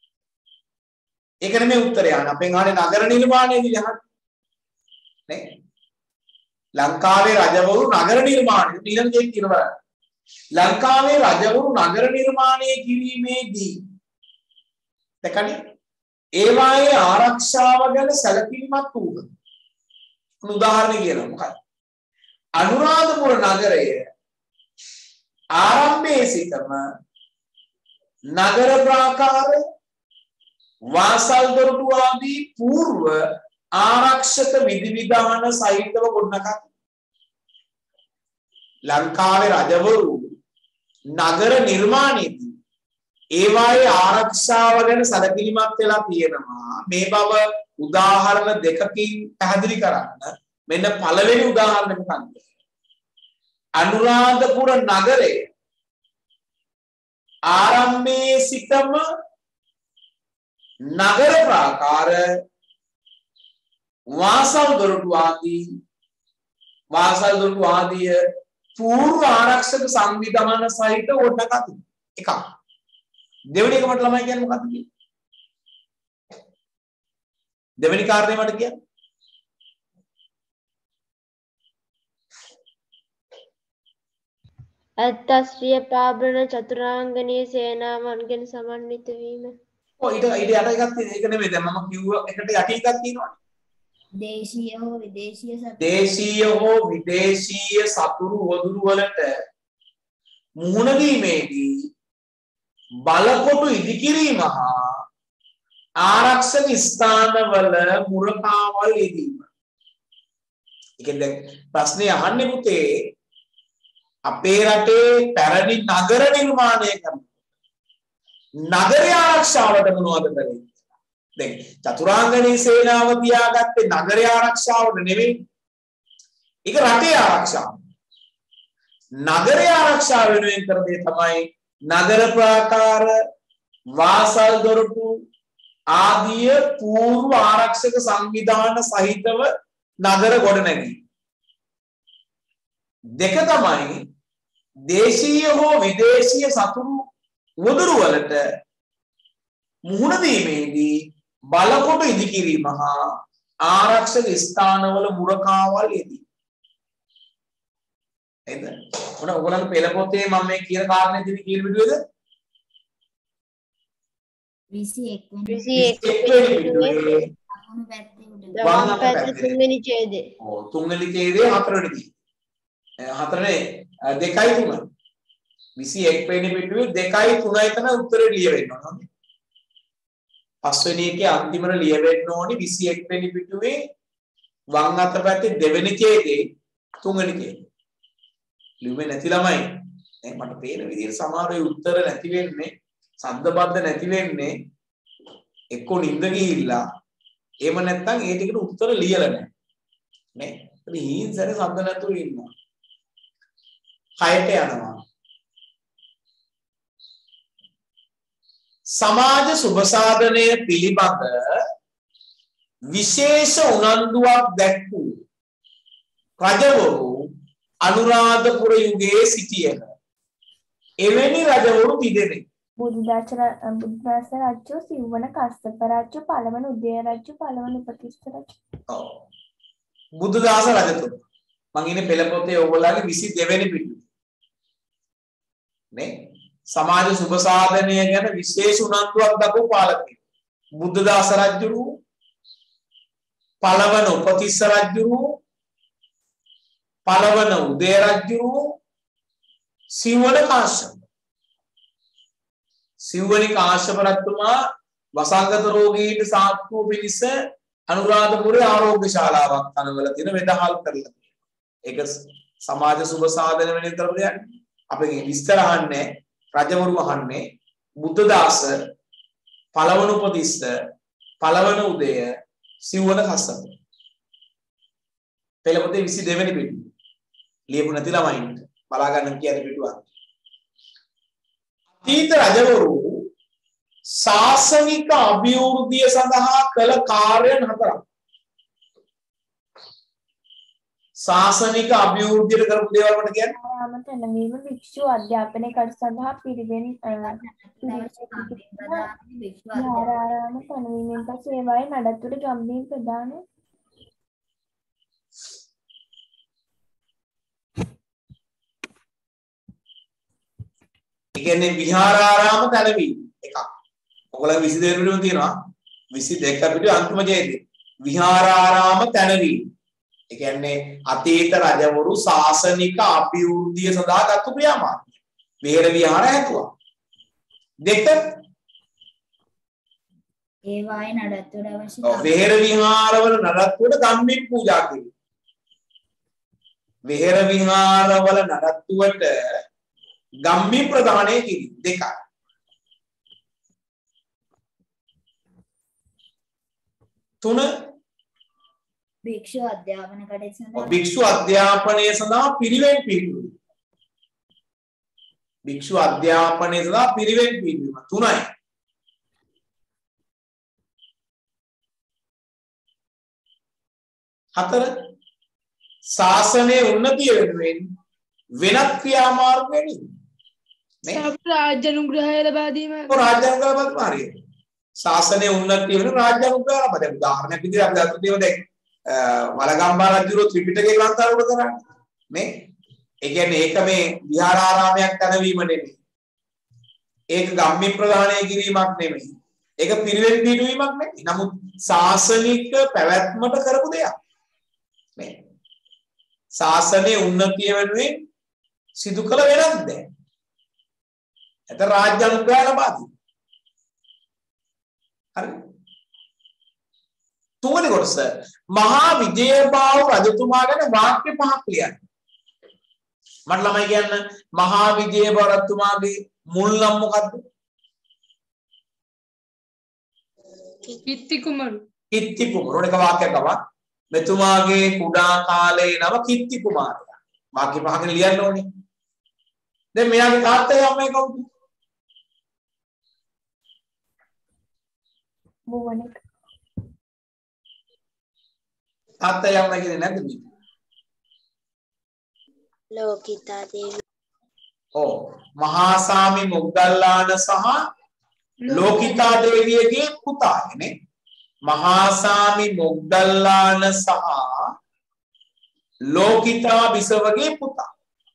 Speaker 1: ඒක නෙමෙයි උත්තරය. අපෙන් අහන්නේ නගර නිර්මාණයේදී යහත් නේ. ලංකාවේ රජවරු නගර නිර්මාණය ඊළඟ දෙයක් කියනවා. ලංකාවේ රජවරු නගර නිර්මාණය කිරීමේදී දැකන්නේ ඒවායේ ආරක්ෂාව ගැන සැලකිලිමත් වූහ. උදාහරණ කියනවා මොකක්ද? අනුරාධපුර නගරය ආරම්භයේ සිටම නගර ප්‍රාකාර වාසල් දොරටු ආදී పూర్ව ආරක්ෂක විධිවිධාන සහිතව ගොඩනගා ලංකාවේ රජවරු නගර නිර්මාණයේදී ඒවායේ ආරක්ෂාව ගැන සැලකිලිමත් වෙලා තියෙනවා. මේ බව උදාහරණ දෙකකින් පැහැදිලි කරන්න. මෙන්න පළවෙනි උදාහරණය මොකක්ද? අනුරාධපුර නගරය ආරම්භයේ සිටම නගර ප්‍රාකාර වාසල් දොරටු ආදී වාසල් දොරටු ආදී పూర్ව ආරක්ෂක සංවිධාන සහිත ගොඩනගා තිබෙනවා. එකක්. දෙවෙනි එක මට ළමයි කියන්නේ මොකක්ද කියන්නේ? දෙවෙනි කාරණේ මට කියන්නේ
Speaker 2: අත්ස්ත්‍රිය පාබන චතුරාංගනීය සේනාවන්ගෙන් සමන්විත වීම.
Speaker 1: ඔය ඊට ඊට යට එකක් තියෙන. ඒක නෙමෙයි දැන් මම කිව්ව එකට යටි එකක් තියෙනවනේ.
Speaker 8: දේශීය හෝ විදේශීය සතුරු
Speaker 1: දේශීය හෝ විදේශීය සතුරු වදුරු වලට මුහුණ දීමේදී බලකොටු ඉදිකිරීම හා ආරක්ෂක ස්ථානවල මුරකාවල් යෙදීම. ඒ කියන්නේ ප්‍රශ්නේ අහන්නේ පුතේ අපේ රටේ පැරණි නගර නිර්මාණය කරන නගරය ආරක්ෂාවට මොනවද කරන්නේ? දැන් චතුරාංගනී සේනාව තියාගත්තේ නගරය ආරක්ෂාවට නෙවෙයි. ඒක රටේ ආරක්ෂාව. නගරය ආරක්ෂාව වෙනුවෙන් කරන දේ තමයි නගර ප්‍රාකාර, වාසල් දොරටු ආදී පූර්ව ආරක්ෂක සංවිධාන සහිතව නගර ගොඩනැගීම. දෙක තමයි දේශීය හෝ විදේශීය සතුරු වදුරු වලට මුහුණ දීමේදී බලකොටු ඉදිකිරීම හා ආරක්ෂක ස්ථානවල මුරකාවල් යෙදී. එද මොන ඔයගොල්ලන්ගේ පෙළ පොතේ මම මේ කියන කාරණේ දිවි කියලා විදිහද?
Speaker 8: විසි එක්
Speaker 2: විසි එක් වෙනි පිටුවේ වම් පැත්තේ තුන්වෙනි ඡේදය.
Speaker 1: ඔව් තුන්වෙනි ඡේදයේ හතරවෙනි දී. හතරනේ දෙකයි තුන. විසි එක් වෙනි පිටුවේ දෙකයි තුනයි තමයි උත්තරේ ලියවෙන්න ඕනේ. පස්වෙනි එකේ අන්තිමට ලියවෙන්න ඕනේ විසි එක් වෙනි පිටුවේ වම් අත පැත්තේ දෙවෙනි ඡේදයේ තුන්වෙනි ඡේදය. ලියුමේ නැති ළමයි දැන් මට පේන විදිහට සමහරේ උත්තර නැති වෙන්නේ සද්දබද්ද නැති වෙන්නේ එක්ක නිින්ද ගිහිල්ලා එහෙම නැත්නම් ඒ ටිකට උත්තර ලියලා නැහැ නේ. ඉතින් හීන්සර සද්ද නැතුව ඉන්නවා. හයට යනවා. සමාජ සුබ සාධනය පිළිබඳ විශේෂ උනන්දුවක් දැක්වූ රජවරු අනුරාධපුර යුගයේ සිටියහ. එවැනි රජවරු තිදෙනෙක්.
Speaker 5: බුද්ධදාස බුද්ධදාස රජු, සිව්වන කස්සප රජු, පළවන උදය රජු, පළවන උපතිස්ස රජු.
Speaker 1: ඔව්. බුද්ධදාස රජතුමා. මං ඉන්නේ පෙළ පොතේ ඕගොල්ලන්ගේ විසි දෙවෙනි පිටුවේ. නේ? සමාජ සුබ සාධනය ගැන විශේෂ උනන්දුවක් දක්වපු පාලකයෙක්. බුද්ධදාස රජු, පළවන උපතිස්ස රජු, පළවන උදය රජු, සිව්වන කාශ්‍යප. සිව්වනි කාශ්‍යප රජතුමා වසංගත රෝගීන්ට සාත්තුව පිණිස අනුරාධපුරේ ආරෝග්‍ය ශාලාවක් තනවල තියෙන වෙදහල් කරලා තියෙනවා. ඒක සමාජ සුබ සාධන වෙන විතර දෙයක්. අපේ විස්තර අහන්නේ රජවරු අහන්නේ බුද්ධදාස, පළවන උපතිස්ස, පළවන උදය, සිව්වන කස්සප. පෙළපොතේ විසි දෙවෙනි පිටුව. ලියපු නැති ළමයින්ට බලා ගන්න කියන පිටුවක්. අතීත රජවරු ශාසනික අභිවෘද්ධිය සඳහා කළ කාර්යයන් හතරක්. ශාසනික අභිවෘද්ධියට කරපු දේවල් වලට කියන්නේ
Speaker 5: ආරාම තැනවීම, භික්ෂු අධ්‍යාපනය කර සඳහා පිරිවෙන් ආරාම තැනවීමෙන් පසු ඒවායේ නඩත්තුවට ගම්බීම් ප්‍රදානය.
Speaker 1: ඒ කියන්නේ විහාරාරාම තැනවීම එකක්. ඔයගොල්ලෝ විසි දෙක පිටුවේ තියෙනවා. විසි දෙක පිටුවේ අන්තිම ඡේදය. විහාරාරාම තැනවීම. ඒ කියන්නේ අතීත රජවරු ශාසනික අභිවෘද්ධිය සඳහා ගත්තු ක්‍රියාමාර්ගය. විහෙර විහාර හැදුවා. දෙක
Speaker 8: ඒවායේ නඩත්තුවට අවශ්‍ය
Speaker 1: ඔව් විහෙර විහාරවල නඩත්තුවට ගම්බිම් පූජා කිරීම. විහෙර විහාරවල නඩත්තුවට ගම්බිම් ප්‍රදානය කිරීම දෙකයි. තුන
Speaker 8: භික්ෂු අධ්‍යාපන කටයුතු සඳහා
Speaker 1: භික්ෂු අධ්‍යාපනය සඳහා පිරිවෙන් පිළිවීම. භික්ෂු අධ්‍යාපනය සඳහා පිරිවෙන් පිළිවීම තුනයි. හතර ශාසනයේ උන්නතිය වෙනුවෙන් වෙනත් ක්‍රියාමාර්ග වෙනින් නේ
Speaker 3: රාජ්‍ය අනුග්‍රහය ලබා දීම.
Speaker 1: ඔය රාජ්‍ය අනුග්‍රහය ලබා හරියට ශාසනයේ උන්නතිය වෙනුවෙන් රාජ්‍ය අනුග්‍රහය ලබා දෙන්න. උදාහරණයක් විදිහට අපි ගත්ත දේව දැන් වලගම්බා රජුරෝ ත්‍රිපිටකේ ග්‍රන්ථාරූඪ කරන්නේ නේ. ඒ කියන්නේ ඒක මේ විහාරාරාමයක් තනවීම නෙමෙයි. ඒක ගම්මින් ප්‍රදානය කිරීමක් නෙමෙයි. ඒක පිරිවෙන් පිටුවීමක් නෙවෙයි. නමුත් සාසනික පැවැත්මට කරපු දෙයක්. නේ. සාසනයේ උන්නතිය වෙනුවෙන් සිදු කළ වෙනත් දෙයක්. එතන රාජ්‍ය අනුග්‍රහය ලබා දී. හරි. තුන්වෙනි කොටස මහා විජයබාහු රජතුමා ගැන වාක්‍ය පහක් ලියන්න. මට ළමයි කියන්න මහා විජයබාහු රජතුමාගේ මුල් නම මොකද්ද?
Speaker 3: කිත්ති කුමරු.
Speaker 1: කිත්ති කුමරු. එක වාක්‍යයක් ගමන්. මෙතුමාගේ කුඩා කාලේ නම කිත්ති කුමාරයා. වාක්‍ය පහකින් ලියන්න ඕනේ. දැන් මෙයාගේ තාත්තයි අම්මයි කවුද?
Speaker 5: බුවණෙක්.
Speaker 1: තාත්තයි අම්මයි කියන්නේ නැද්ද මේ?
Speaker 7: ලෝකිතා දේවී.
Speaker 1: ඔව්. මහා සාමි මොග්ගල්ලාන සහ ලෝකිතා දේවියගේ පුතානේ. මහා සාමි මොග්ගල්ලාන සහ ලෝකිතා බිසවගේ පුතා.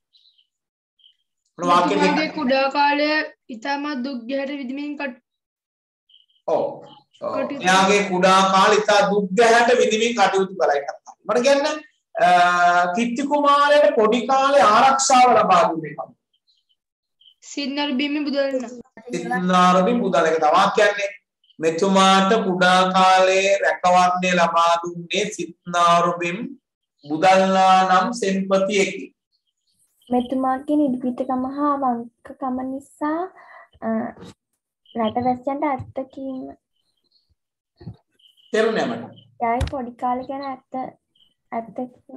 Speaker 3: වාක්‍යයේ කුඩා කාලයේ ඉතාමත් දුක් ගැහැට විඳින්මින් කට.
Speaker 1: ඔව්. එයාගේ කුඩා කාලේ ඉතා දුක් ගැහැට විඳින්මින් කටයුතු කළා එකක් තමයි. මට කියන්න කිත්ති කුමාරයාට පොඩි කාලේ ආරක්ෂාව ලබා දුන්නේ කවුද?
Speaker 3: සින්නර්බිම් බුදුරණ.
Speaker 1: සින්නර්බිම් බුදුරණ එක තමයි කියන්නේ. මෙතුමාට කුඩා කාලේ රැකවරණය ලබා දුන්නේ සින්නර්බිම් බුදල්ලා නම් සෙන්පතියෙකි.
Speaker 5: මෙතුමාගේ නිර්භීතකම හා වංකකම නිසා රටවැසියන්ට ඇත්ත කීම
Speaker 1: තේරුණා මට.
Speaker 5: යායි පොඩි කාලේ ගැන ඇත්ත ඇත්ත කීම.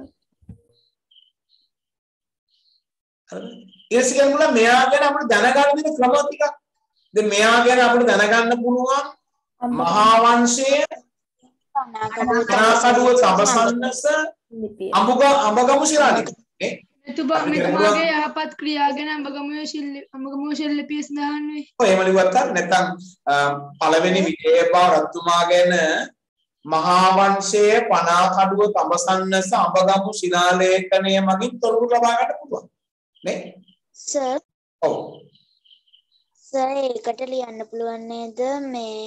Speaker 1: හරිද? ඊට මුල මෙයා ගැන අපිට දැනගන්න දෙන ක්‍රම ටිකක්. දැන් මෙයා ගැන අපිට දැනගන්න පුළුවන් මහා වංශයේ අනාකඩුව සබසන්නස අඹග අඹගමු ශිලාලික නේ.
Speaker 3: මෙතුමා මෙතුමාගේ යහපත් ක්‍රියා ගැන අඹගමුවේ ශිල්ප අඹගමුවේ ශිල්පිය සඳහන් වේ.
Speaker 1: ඔය එහෙම ලිව්වත් හරි නැත්නම් පළවෙනි විජයබාහු රජතුමා ගැන මහා වංශයේ පනාකඩුව තඹසන්නස අඹගමු ශිලාලේඛනය මගින් තොරතුරු ලබා ගන්න පුළුවන් නේ.
Speaker 7: සර්.
Speaker 1: ඔව්.
Speaker 7: සර් ඒකට ලියන්න පුළුවන් නේද මේ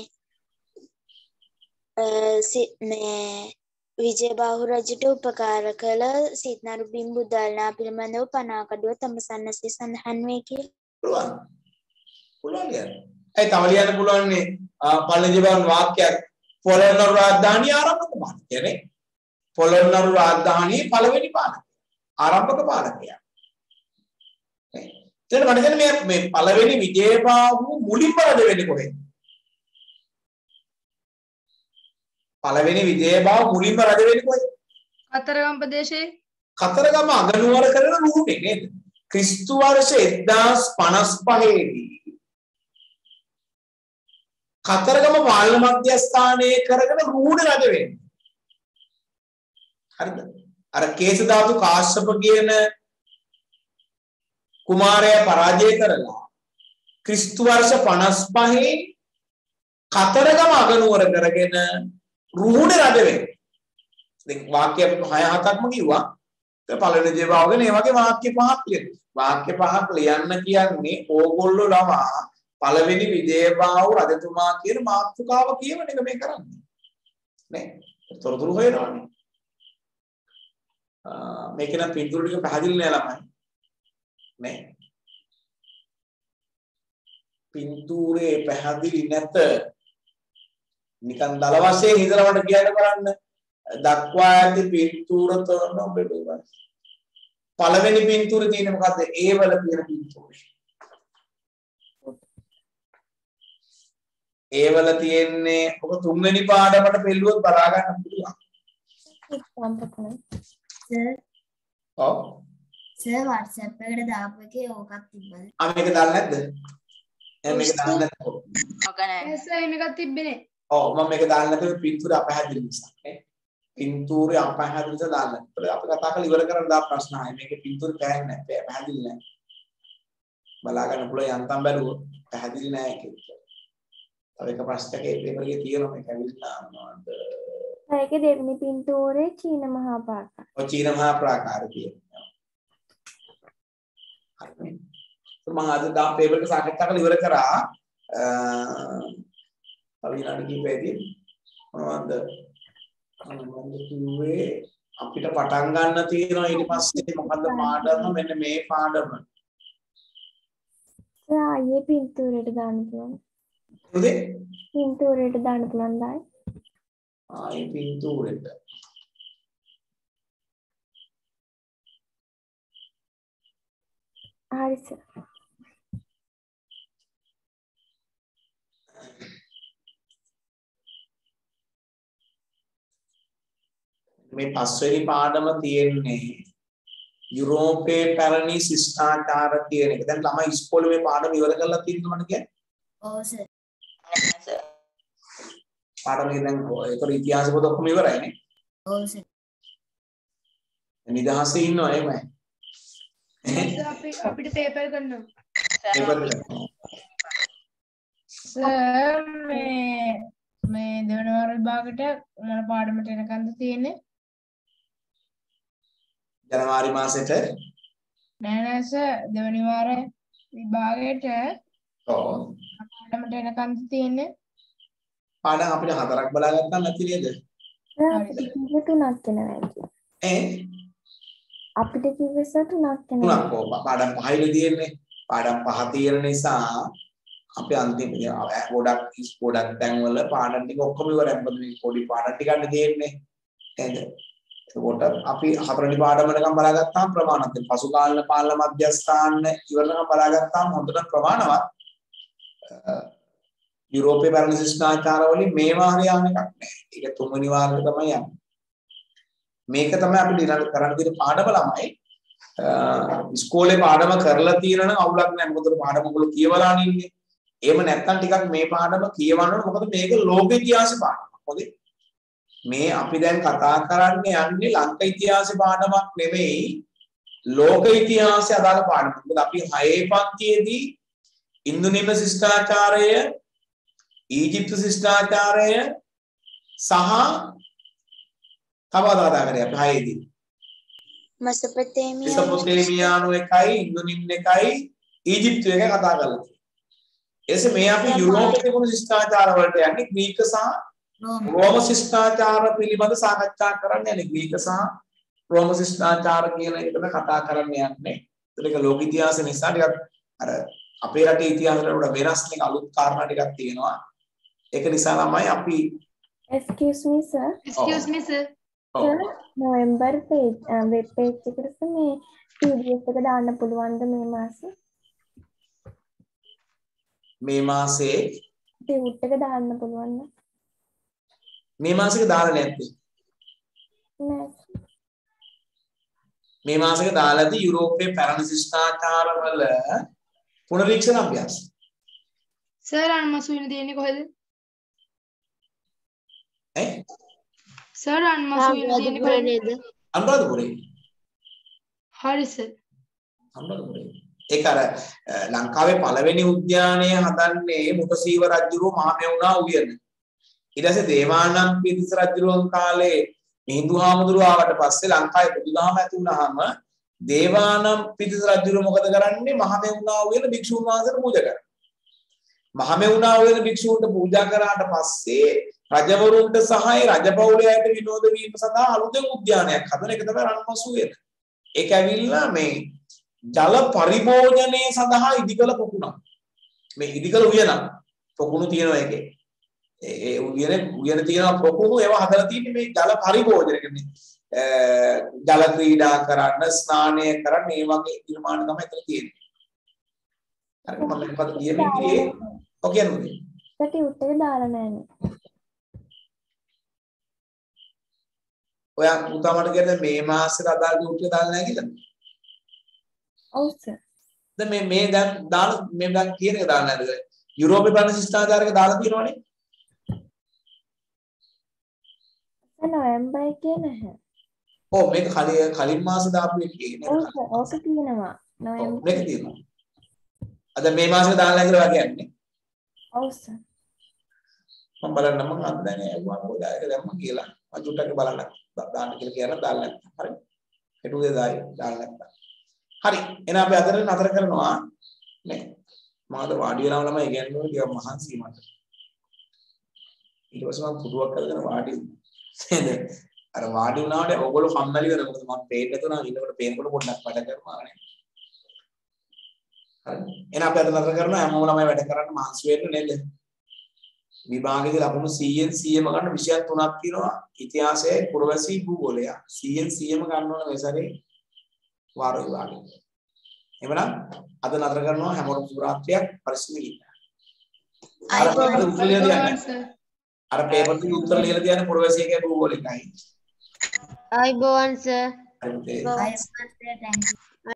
Speaker 7: මේ විජයබාහු රජුට උපකාර කළ සිත්නරුබිම් බුදල්ලා පිළිබඳව පනාකඩුව තඹසන්නසේ සඳහන් වේ කියලා.
Speaker 1: පුළුවන්. පුළුවන් ලියන්න. ඒ තව ලියන්න පුළුවන් නේ පළවෙනි වාක්‍යයක් පොළොන්නරු රාජධානිය ආරම්භක පාලකයනේ. පොළොන්නරු රාජධානියේ පළවෙනි පාලකයා. ආරම්භක පාලකයා. නේ. දැන් මට දැන් මේ මේ පළවෙනි විජයබාහු මුලින්ම රජ වෙන්නේ කොහෙද? පළවෙනි විජයබාහු මුලින්ම රජ වෙන්නේ කොහෙද?
Speaker 3: කතරගම ප්‍රදේශයේ.
Speaker 1: කතරගම අගනුවර කරන රුහුණේ නේද? ක්‍රිස්තු වර්ෂ එක්දාස් පනස් පහේ දී කතරගම පාලන මධ්‍යස්ථානයේ කරගෙන රුහුණේ රජ වෙන්නේ. හරිද? අර කේසධාතු කාශ්‍යප කියන කුමාරයා පරාජය කරලා ක්‍රිස්තු වර්ෂ පනස් පහේ කතරගම අගනුවර කරගෙන රුහුණේ රජ වෙන්නේ. දැන් වාක්‍ය හය හතක්ම කිව්වා. ඒ පළවෙනි ජීවාව ගැන මේ වගේ වාක්‍ය පහක් ලියන්න. වාක්‍ය පහක් ලියන්න කියන්නේ ඕගොල්ලෝ ළමා පළවෙනි විජයබාහු රජතුමා කියන මාතෘකාව කියවන එක මේ කරන්නේ. නේ? තොරතුරු හොයනවානේ. ආ මේක නම් පිටුරු ටික පැහැදිලි නෑ ළමයි. නේ? පින්තූරේ පැහැදිලි නැත. නිකන් දල වශයෙන් ඉඳලා මට කියන්න කරන්න දක්වා ඇති පින්තූර තෝරන ඔබට උගන්වන්න. පළවෙනි පින්තූරේ තියෙන්නේ මොකද්ද? ඒ වල තියෙන පින්තූරේ. ඒ වල තියෙන්නේ ඔබ තුන්වෙනි පාඩමට පෙළුවොත් බලා ගන්න පුළුවන්.
Speaker 8: සර්.
Speaker 1: ඔව්.
Speaker 8: සර් WhatsApp එකට දාපු එකේ ඕකක් තිබ්බද?
Speaker 1: ආ මේක දාන්න නැද්ද? එහෙනම් මේක දාන්න නැත්නම්
Speaker 4: ඔක නෑ.
Speaker 3: එස් එහෙම එකක් තිබ්බේ නේ.
Speaker 1: ඔව් මම මේක දාන්න නැතුව පින්තූරය අපහැදිලි නිසා නේ. පින්තූරය අපහැදිලි නිසා දාන්න. ඒත් අපි කතා කරලා ඉවර කරන්න දා ප්‍රශ්න ආයි. මේකේ පින්තූරය පෑන්නේ නැහැ. පැහැදිලි නැහැ. බලා ගන්න පුළුවන් යන්තම් බැලුවොත් පැහැදිලි නැහැ ඒක. තව එක ප්‍රශ්නයක් ඒ පේපර් එකේ තියෙනවා මේක ඇවිල්ලා මොනවද?
Speaker 5: ඒකේ දෙවෙනි පින්තූරේ චීන මහා ප්‍රාකාරය.
Speaker 1: ඔය චීන මහා ප්‍රාකාරය තියෙනවා. හරිනේ. මම අද දා පේපර් එක සාකච්ඡා කරලා ඉවර කරා තව විනාඩි කිහිපයකින් මොනවද මම කිව්වේ අපිට පටන් ගන්න තියෙනවා ඊට පස්සේ මොකද්ද පාඩම මෙන්න මේ පාඩම
Speaker 5: ආයේ පින්තූරයට දාන්න පුළුවන්.
Speaker 1: උදේ
Speaker 5: පින්තූරයට දාන්න පුළුවන් දායි.
Speaker 1: ආයේ පින්තූරෙට
Speaker 5: හරි සර්.
Speaker 1: මේ පස්වෙනි පාඩම තියෙන්නේ යුරෝපයේ පැරණි ශිෂ්ටාචාර කියන එක. දැන් ළමයි ඉස්කෝලේ මේ පාඩම ඉවර කරලා තියෙනවද කියන්නේ?
Speaker 8: ඔව් සර්.
Speaker 1: පාඩමේ දැන් ඒතර ඉතිහාස පොත ඔක්කොම ඉවරයිනේ.
Speaker 8: ඔව් සර්.
Speaker 1: නිදහසේ ඉන්නවා එහෙමයි.
Speaker 3: අපි අපිට පේපර් කරනවා.
Speaker 1: පේපර් කරනවා.
Speaker 6: සර් මේ මේ දෙවන වාර විභාගයට මොන පාඩමට එනකන්ද තියෙන්නේ?
Speaker 1: ජනවාරි මාසෙට
Speaker 6: නෑ නෑ සර් දෙවනි වාර විභාගයට
Speaker 1: ඔව්
Speaker 6: පාඩමට එනකන්ද තියෙන්නේ?
Speaker 1: පාඩම් අපිට හතරක් බලා ගත්තා නැති නේද?
Speaker 5: අපිට කිව්ව තුනක් වෙනවා.
Speaker 1: ඈ
Speaker 5: අපිට කිව්වස තුනක් වෙනවා.
Speaker 1: තුනක් ඕ පාඩම් පහයිද තියෙන්නේ. පාඩම් පහ තියෙන නිසා අපි අන්තිම ගොඩක් ගොඩක් තැන්වල පාඩම් ටික ඔක්කොම ඉවරයි. මොකද මේ පොඩි පාඩම් ටිකක් තියෙන්නේ. නේද? ඒකට අපි හතරවෙනි පාඩමකම් බලාගත්තාම ප්‍රමාණවත්. පසු කාලන පාලන මධ්‍යස්ථාන ඉවරනකම් බලාගත්තාම හොඳට ප්‍රමාණවත්. යුරෝපයේ පැරණි ශිෂ්ටාචාර වලින් මේවා හරියන්නේ එකක් නැහැ. ඒක තුන්වෙනි වාරේ තමයි යන්නේ. මේක තමයි අපි ඊළඟ කරන්න තියෙන පාඩම ළමයි. ඉස්කෝලේ පාඩම කරලා තියෙනවා නම් අවුලක් නැහැ. මොකද පාඩම ඔයගොල්ලෝ කියවලා ඉන්නේ. එහෙම නැත්නම් ටිකක් මේ පාඩම කියවන්න ඕන. මොකද මේක ලෝක ඉතිහාස පාඩමක්. හොඳේ. මේ අපි දැන් කතා කරන්නේ යන්නේ ලංක ඉතිහාස පාඩමක් නෙමෙයි. ලෝක ඉතිහාසය අදාළ පාඩමක්. මොකද අපි හයේ පන්තියේදී ඉන්දුනීම ශිෂ්ටාචාරය, ඊජිප්තු ශිෂ්ටාචාරය සහ කවදාද කරේ අපි හයේදී
Speaker 7: මෙසොපොතේමියානු
Speaker 1: මෙසොපොතේමියානු එකයි ඉන්දුනිම් එකයි ඊජිප්තු එක කතා කරලා තියෙනවා. එසේ මේ අපි යුරෝපයේ තිබුණු ශිෂ්ටාචාර වලට යන්නේ ග්‍රීක සහ රෝම ශිෂ්ටාචාර පිළිබඳ සාකච්ඡා කරන්න යන්නේ. ග්‍රීක සහ රෝම ශිෂ්ටාචාර කියන එකට කතා කරන්න යන්නේ. ඒක ලෝක ඉතිහාස නිසා ටිකක් අර අපේ රටේ ඉතිහාසවල වඩා වෙනස් ටික අලුත් කාරණා ටිකක් තියෙනවා. ඒක නිසා ළමයි අපි
Speaker 5: excuse me sir
Speaker 3: excuse me sir
Speaker 5: sir November page web page එකට මේ P D F එක දාන්න පුළුවන්ද මේ මාසේ?
Speaker 1: මේ මාසේ
Speaker 5: ටියුට් එක දාන්න පුළුවන්ද?
Speaker 1: මේ මාසෙක දාලා නැත්තේ.
Speaker 5: නෑ.
Speaker 1: මේ මාසෙක දාලාදී යුරෝපයේ පැරණි ශිෂ්ටාචාර වල පුනරීක්ෂණ අභ්‍යාස.
Speaker 3: සර් අන්මසු වෙන දෙන්නේ කොහෙද?
Speaker 1: ඈ?
Speaker 3: සර් අන්මසු වෙන දෙන්නේ කොහෙද?
Speaker 1: අනුරාධපුරේ.
Speaker 3: හරි සර්.
Speaker 1: අනුරාධපුරේ. ඒක අර ලංකාවේ පළවෙනි උද්‍යානය හදන්නේ මුතසීව රජුගේ මහමෙවුනා උයන. ඊට පස්සේ දේවානම්පියතිස්ස රජුගේ කාලේ මිහිඳු හාමුදුරුවෝ ආවට පස්සේ ලංකාවේ බුදුදහම ඇති වුණාම දේවානම්පියතිස්ස රජුගේ මොකද කරන්නේ? මහමෙවුනා උයන භික්ෂුන් වහන්සේට පූජා කරනවා. මහමෙවුනා උයන භික්ෂුන්ට පූජා කරාට පස්සේ රජවරුන්ට සහාය රජපෞලේ අයට විනෝද වීම සඳහා අලුතෙන් උද්‍යානයක් හදන එක තමයි රන්මසු උයන. ඒක ඇවිල්ලා මේ ජල පරිභෝජනය සඳහා ඉදිකල පොකුණක්. මේ ඉදිකල උයන පොකුණු තියෙනවා එකේ. ඒ උයන උයන තියෙන පොකුණු ඒවා හදලා තියෙන්නේ මේ ජල පරිභෝජනය කියන්නේ ජල ක්‍රීඩා කරන්න, ස්නානය කරන්න මේ වගේ නිර්මාණ තමයි එතන තියෙන්නේ. හරි මම මොකද කියන්නේ? ඔක කියන්නේ.
Speaker 5: ඒකට උත්තර දාලා නැහැ.
Speaker 1: ඔයා පුතා මට කියන්නේ මේ මාසෙට අදාළ උත්තර දාලා නැහැ කියලා.
Speaker 5: ඔව් සර්.
Speaker 1: දැන් මේ මේ දැන් දාන මේ දැන් කියන එක දාන්න නේද? යුරෝපේ පැරණි ශිෂ්ටාචාරයක දාලා තියෙනවනේ.
Speaker 5: නොවැම්බර් එකේ නැහැ.
Speaker 1: ඔව් මේක කලින් කලින් මාසේ දාපු එකේ නේද?
Speaker 5: ඔව් සර්. ඕක තියෙනවා. නොවැම්බර්.
Speaker 1: මේක තියෙනවා. අද මේ මාසෙට දාලා නැහැ කියලා කියන්නේ.
Speaker 5: ඔව් සර්.
Speaker 1: මම බලන්න මම අද දැන් ඇහුවා මොකද ඒක දැම්ම කියලා. මම චුට්ටක් බලන්න දාන්න කියලා කියනවා දාලා නැත්නම්. හරි. හෙටුවේ දායි දාලා නැත්නම්. හරි එහෙනම් අපි අතර නතර කරනවා නේ මාද වාඩි වෙනව ළමයි ඉගෙනන්නේ ටිකක් මහන්සි මට ඊට පස්සේ මම පුටුවක් අරගෙන වාඩි වුණා. අර වාඩි වුණාට ඔයගොල්ලෝ කම්මැලි වෙනවා. මොකද මම පේන්නේ නැතුව නම් ඉන්නකොට පේනකොට පොඩ්ඩක් වැඩ කරනවා නේ. හරි. එහෙනම් අපි අද නතර කරනවා හැමෝම ළමයි වැඩ කරන්න මහන්සි වෙන්න නේද? විභාගයේදී ලකුණු සීයෙන් සීයම ගන්න විෂය තුනක් තියෙනවා. ඉතිහාසය, පුරවැසි, භූගෝලය. සීයෙන් සීයම ගන්න ඕන මේ සැරේ වාර විභාගයේ. එහෙනම් අද නතර කරනවා හැමෝටම සුබ රාත්‍රියක් පරිස්සමෙන් ඉන්න. අර පේපර් උත්තර ලියලා තියන්න. අර පේපර් ටික උත්තර ලියලා තියන්න පුරවැසි එකයි භූගෝලයයි.
Speaker 2: ආයිබෝවන් සර්.
Speaker 1: හරි.
Speaker 8: Bye. Thank you.